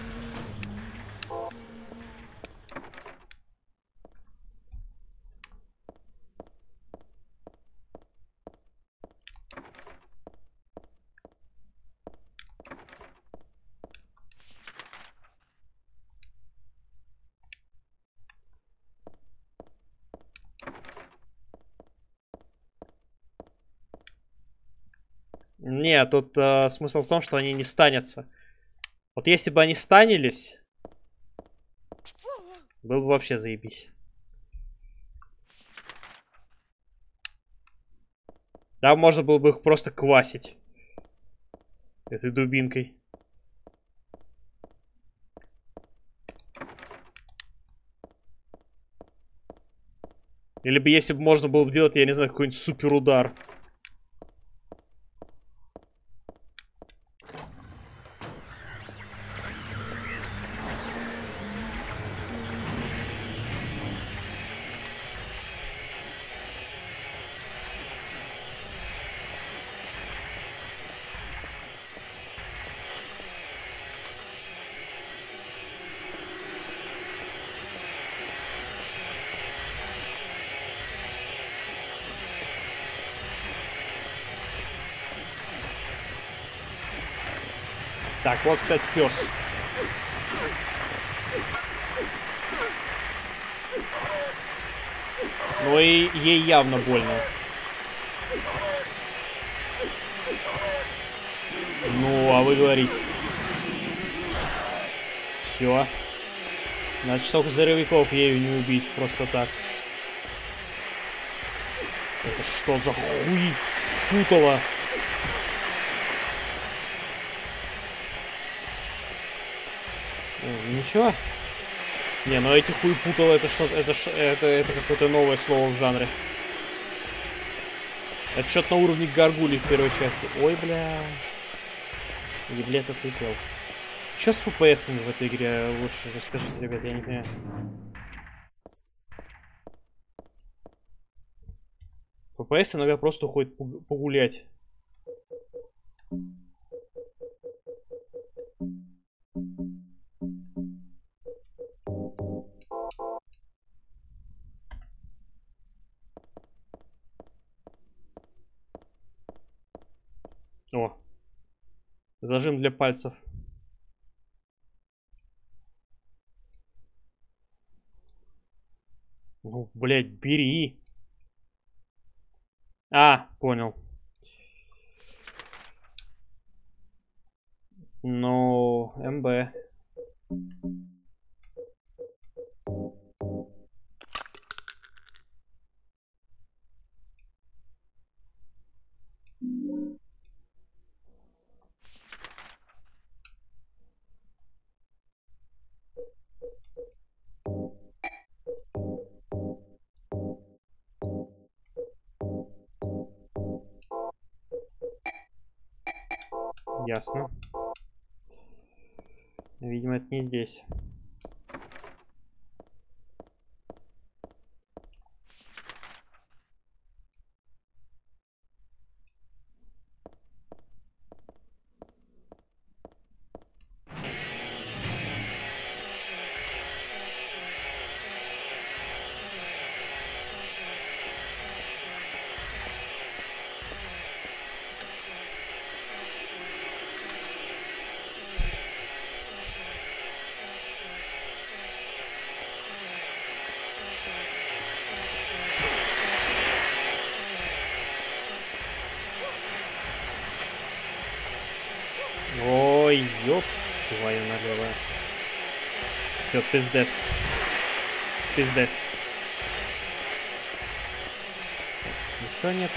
Не, тут смысл в том, что они не станятся. Вот если бы они станились, было бы вообще заебись. Да, можно было бы их просто квасить. Этой дубинкой. Или бы, если бы можно было бы делать, я не знаю, какой-нибудь супер удар. Так, вот, кстати, пес. Ну и ей явно больно. Ну, а вы говорите. Все. Значит, только зарывиков ею не убить просто так. Это что за хуй путало? Ничего. Не, ну эти хуй путало, это что, это какое-то новое слово в жанре. Это что-то на уровне гаргулей в первой части. Ой, бля. Еблет отлетел. Что с FPS-ами в этой игре? Лучше расскажите, ребят, я не понимаю. FPS иногда просто уходит погулять. Зажим для пальцев. Ну, блядь, бери. А, понял. Ну, МБ. Ясно. Видимо, это не здесь. Ой, ёп твою налево. Все, пиздец. Пиздец. Ничего нет.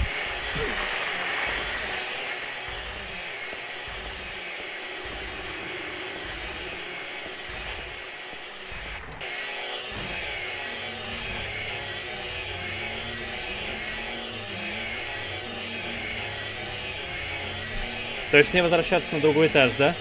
То есть мне возвращаться на другой этаж, да?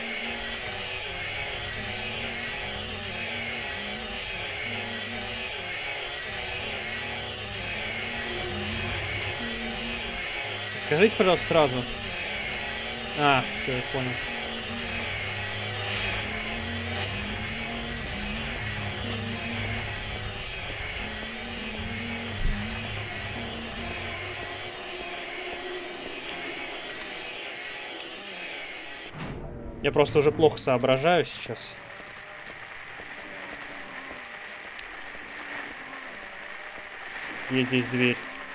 Скажите, пожалуйста, сразу. А, все, я понял. Я просто уже плохо соображаю сейчас. Есть здесь дверь.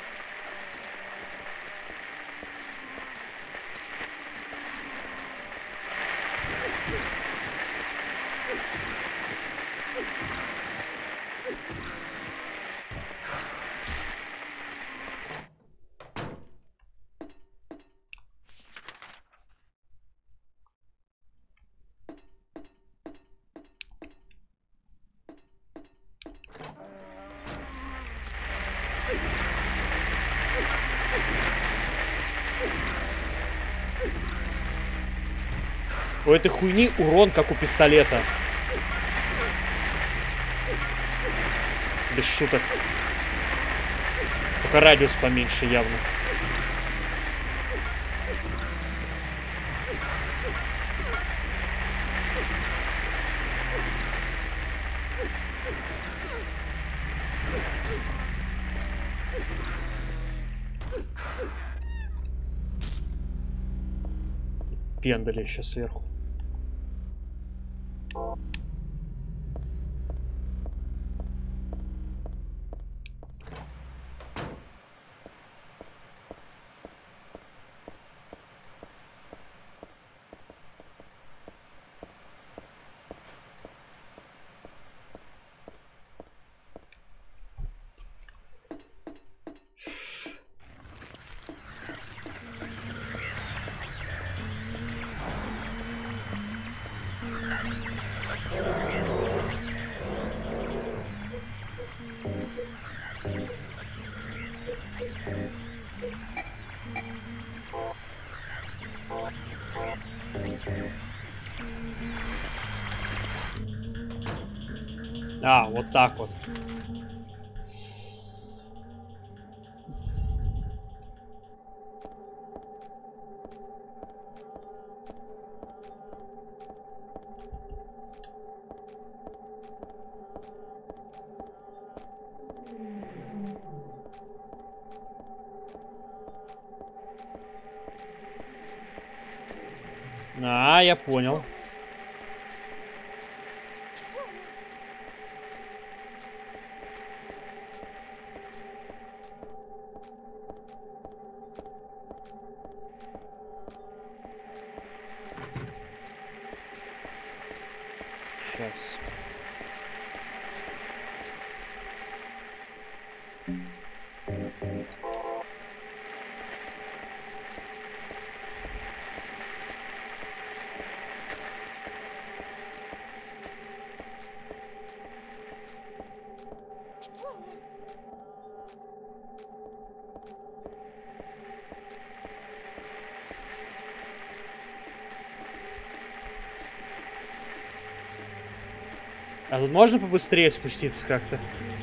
У этой хуйни урон, как у пистолета. Без шуток. Только радиус поменьше явно. Пендали еще сверху. А, вот так вот. А, я понял. Сейчас. А тут можно побыстрее спуститься как-то?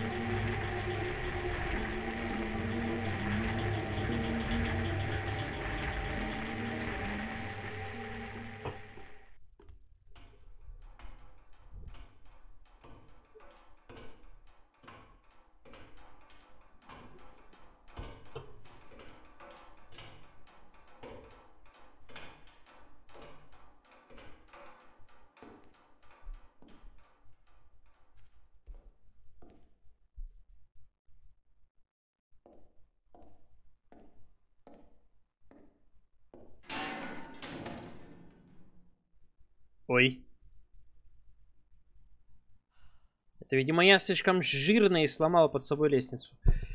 Ой. Это, видимо, я слишком жирный и сломала под собой лестницу.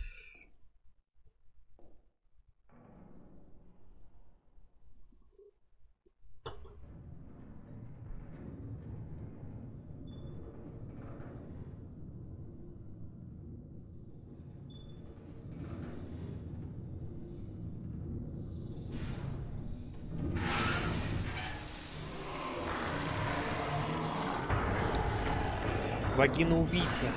Вагина-убийца.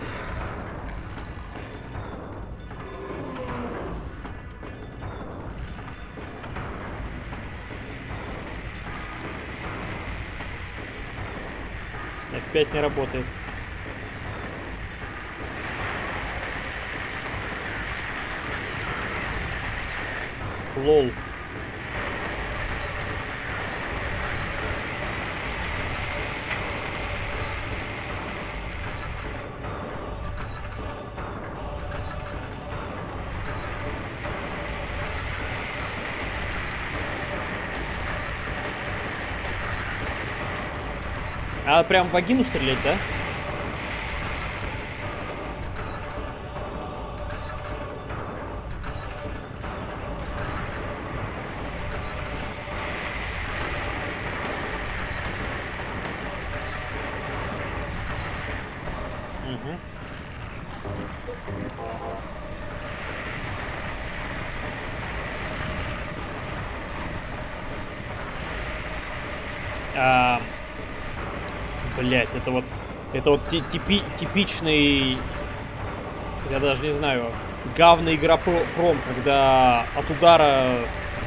F5 не работает. Лол. А прям в вагину стрелять, да? Угу. Блять, это вот типичный, я даже не знаю, говный игропром, когда от удара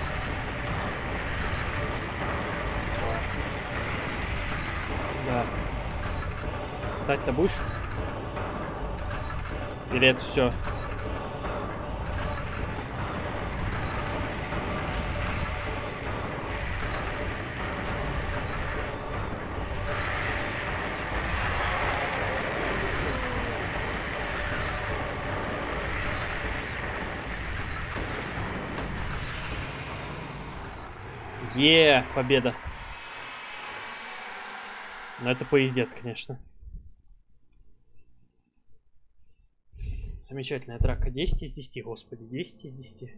да. Встать-то будешь? Или это все? Победа. Но это поездец, конечно. Замечательная драка. 10 из 10, господи. 10 из 10.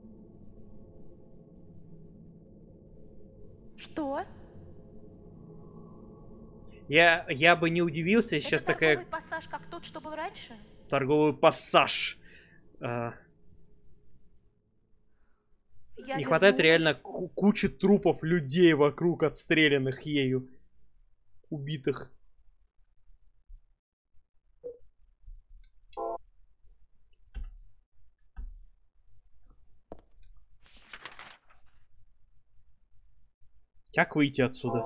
Что? Я бы не удивился, сейчас Это такая... торговый пассаж, как тот, что был раньше? Торговый пассаж. Не хватает реально кучи трупов людей вокруг, отстрелянных ею. Убитых. Как выйти отсюда?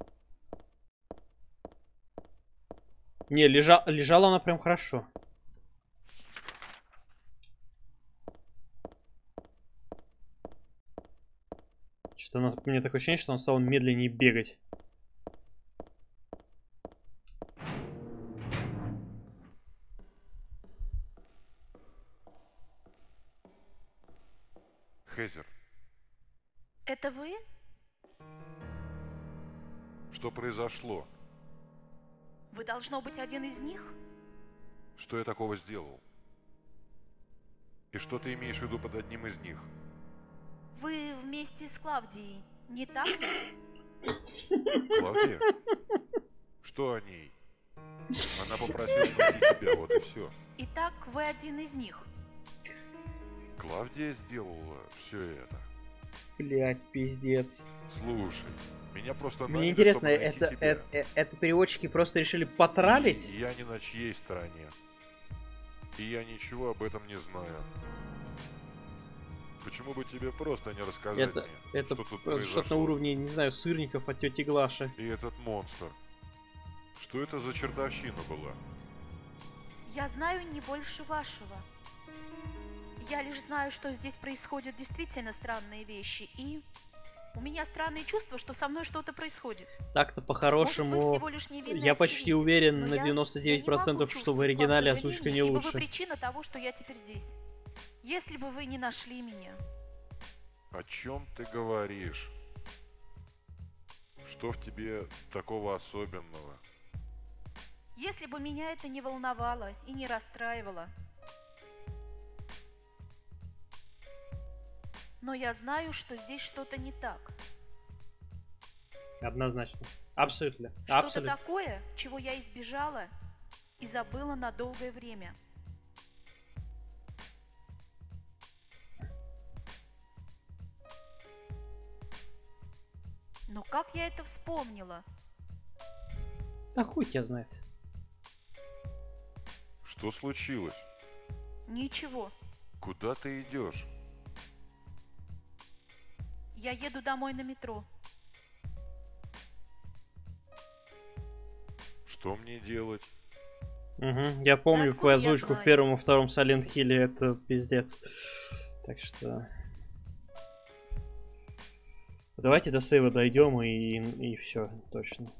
Не, лежала она прям хорошо. Что мне такое ощущение, что он стал медленнее бегать. Хезер, Это вы? что произошло? Вы должно быть один из них? Что я такого сделал? И что ты имеешь в виду под одним из них? Вы вместе с Клавдией, не так ли? Клавдия? Что о ней? Она попросила найти тебя, вот и все. Итак, вы один из них. Клавдия сделала все это. Блять, пиздец. Слушай, меня просто Мне наняли, интересно, чтобы найти тебя. это переводчики просто решили потралить? Я не на чьей стороне. И я ничего об этом не знаю. Почему бы тебе просто не рассказать мне, Это что тут что-то на произошло? уровне, не знаю, сырников от тети Глаши. И этот монстр. Что это за чертовщина была? Я знаю не больше вашего. Я лишь знаю, что здесь происходят действительно странные вещи, и у меня странные чувства, что со мной что-то происходит. Так-то Может, вы по-хорошему, всего лишь невинный я почти очевидец, уверен но на я не 99%, могу что в чувствовать оригинале вам озвучка сожаления, не ибо лучше. вы причина того, что я теперь здесь. Если бы вы не нашли меня, О чем ты говоришь? Что в тебе такого особенного? если бы меня это не волновало и не расстраивало, но я знаю, что здесь что-то не так. Однозначно. Абсолютно. Что-то Абсолютно. такое, чего я избежала и забыла на долгое время. Но как я это вспомнила? Да хуй тебя знает. Что случилось? Ничего. Куда ты идешь? Я еду домой на метро. Что мне делать? Угу. Я помню откуда твою я озвучку в знаю? первом и втором Silent Hill, это пиздец. Так что... Давайте до сейва дойдем и все, точно.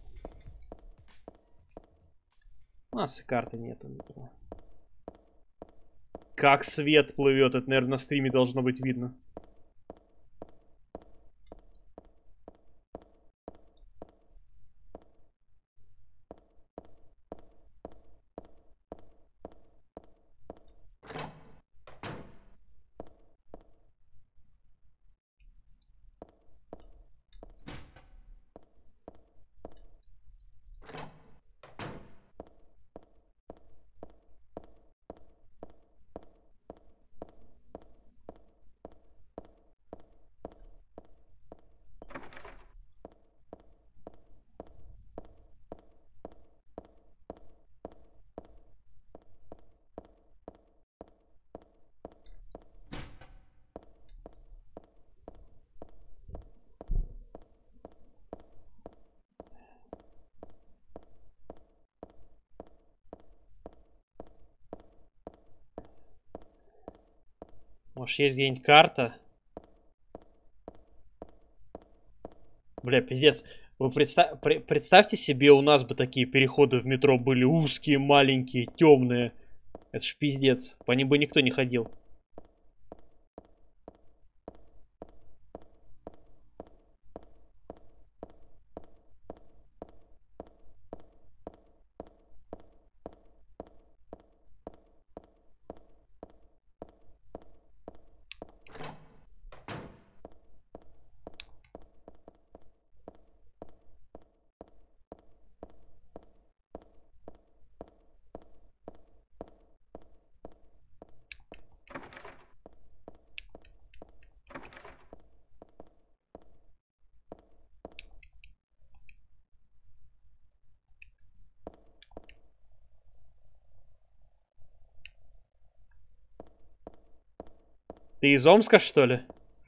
У нас и карты нету метро. Как свет плывет, это, наверное, на стриме должно быть видно. Может, есть где-нибудь карта? Бля, пиздец. Вы представьте себе, у нас бы такие переходы в метро были узкие, маленькие, темные. Это ж пиздец. По ним бы никто не ходил. Ты из Омска, что ли?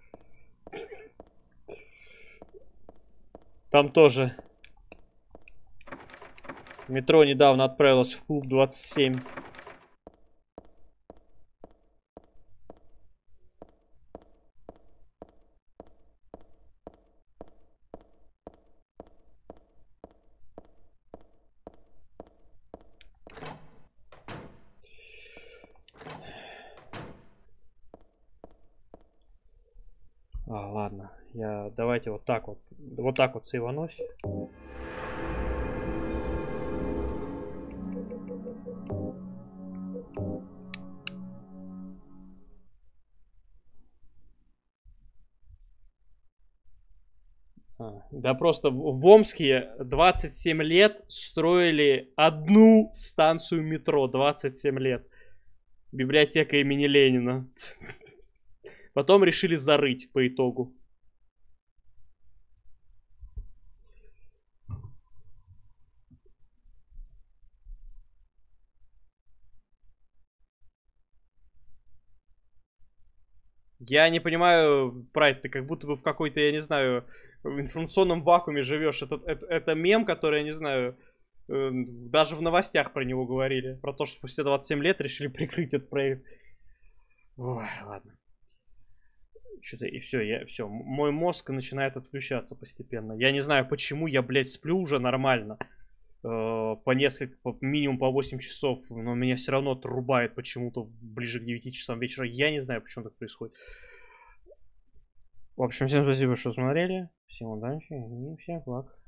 Там тоже. Метро недавно отправилось в клуб 27. Давайте вот так вот. Вот так вот сейванусь. Да просто в Омске 27 лет строили одну станцию метро. 27 лет. Библиотека имени Ленина. Потом решили зарыть по итогу. Я не понимаю, Прайд, ты как будто бы в какой-то, я не знаю, в информационном вакууме живешь. Это мем, который, я не знаю, даже в новостях про него говорили. Про то, что спустя 27 лет решили прикрыть этот проект. Ой, ладно. Что-то и все, мой мозг начинает отключаться постепенно. Я не знаю почему, я, блядь, сплю уже нормально. Минимум по 8 часов, но меня все равно отрубает почему-то ближе к 9 часам вечера. Я не знаю, почему так происходит. В общем, всем спасибо, что смотрели. Всем удачи и всем благ.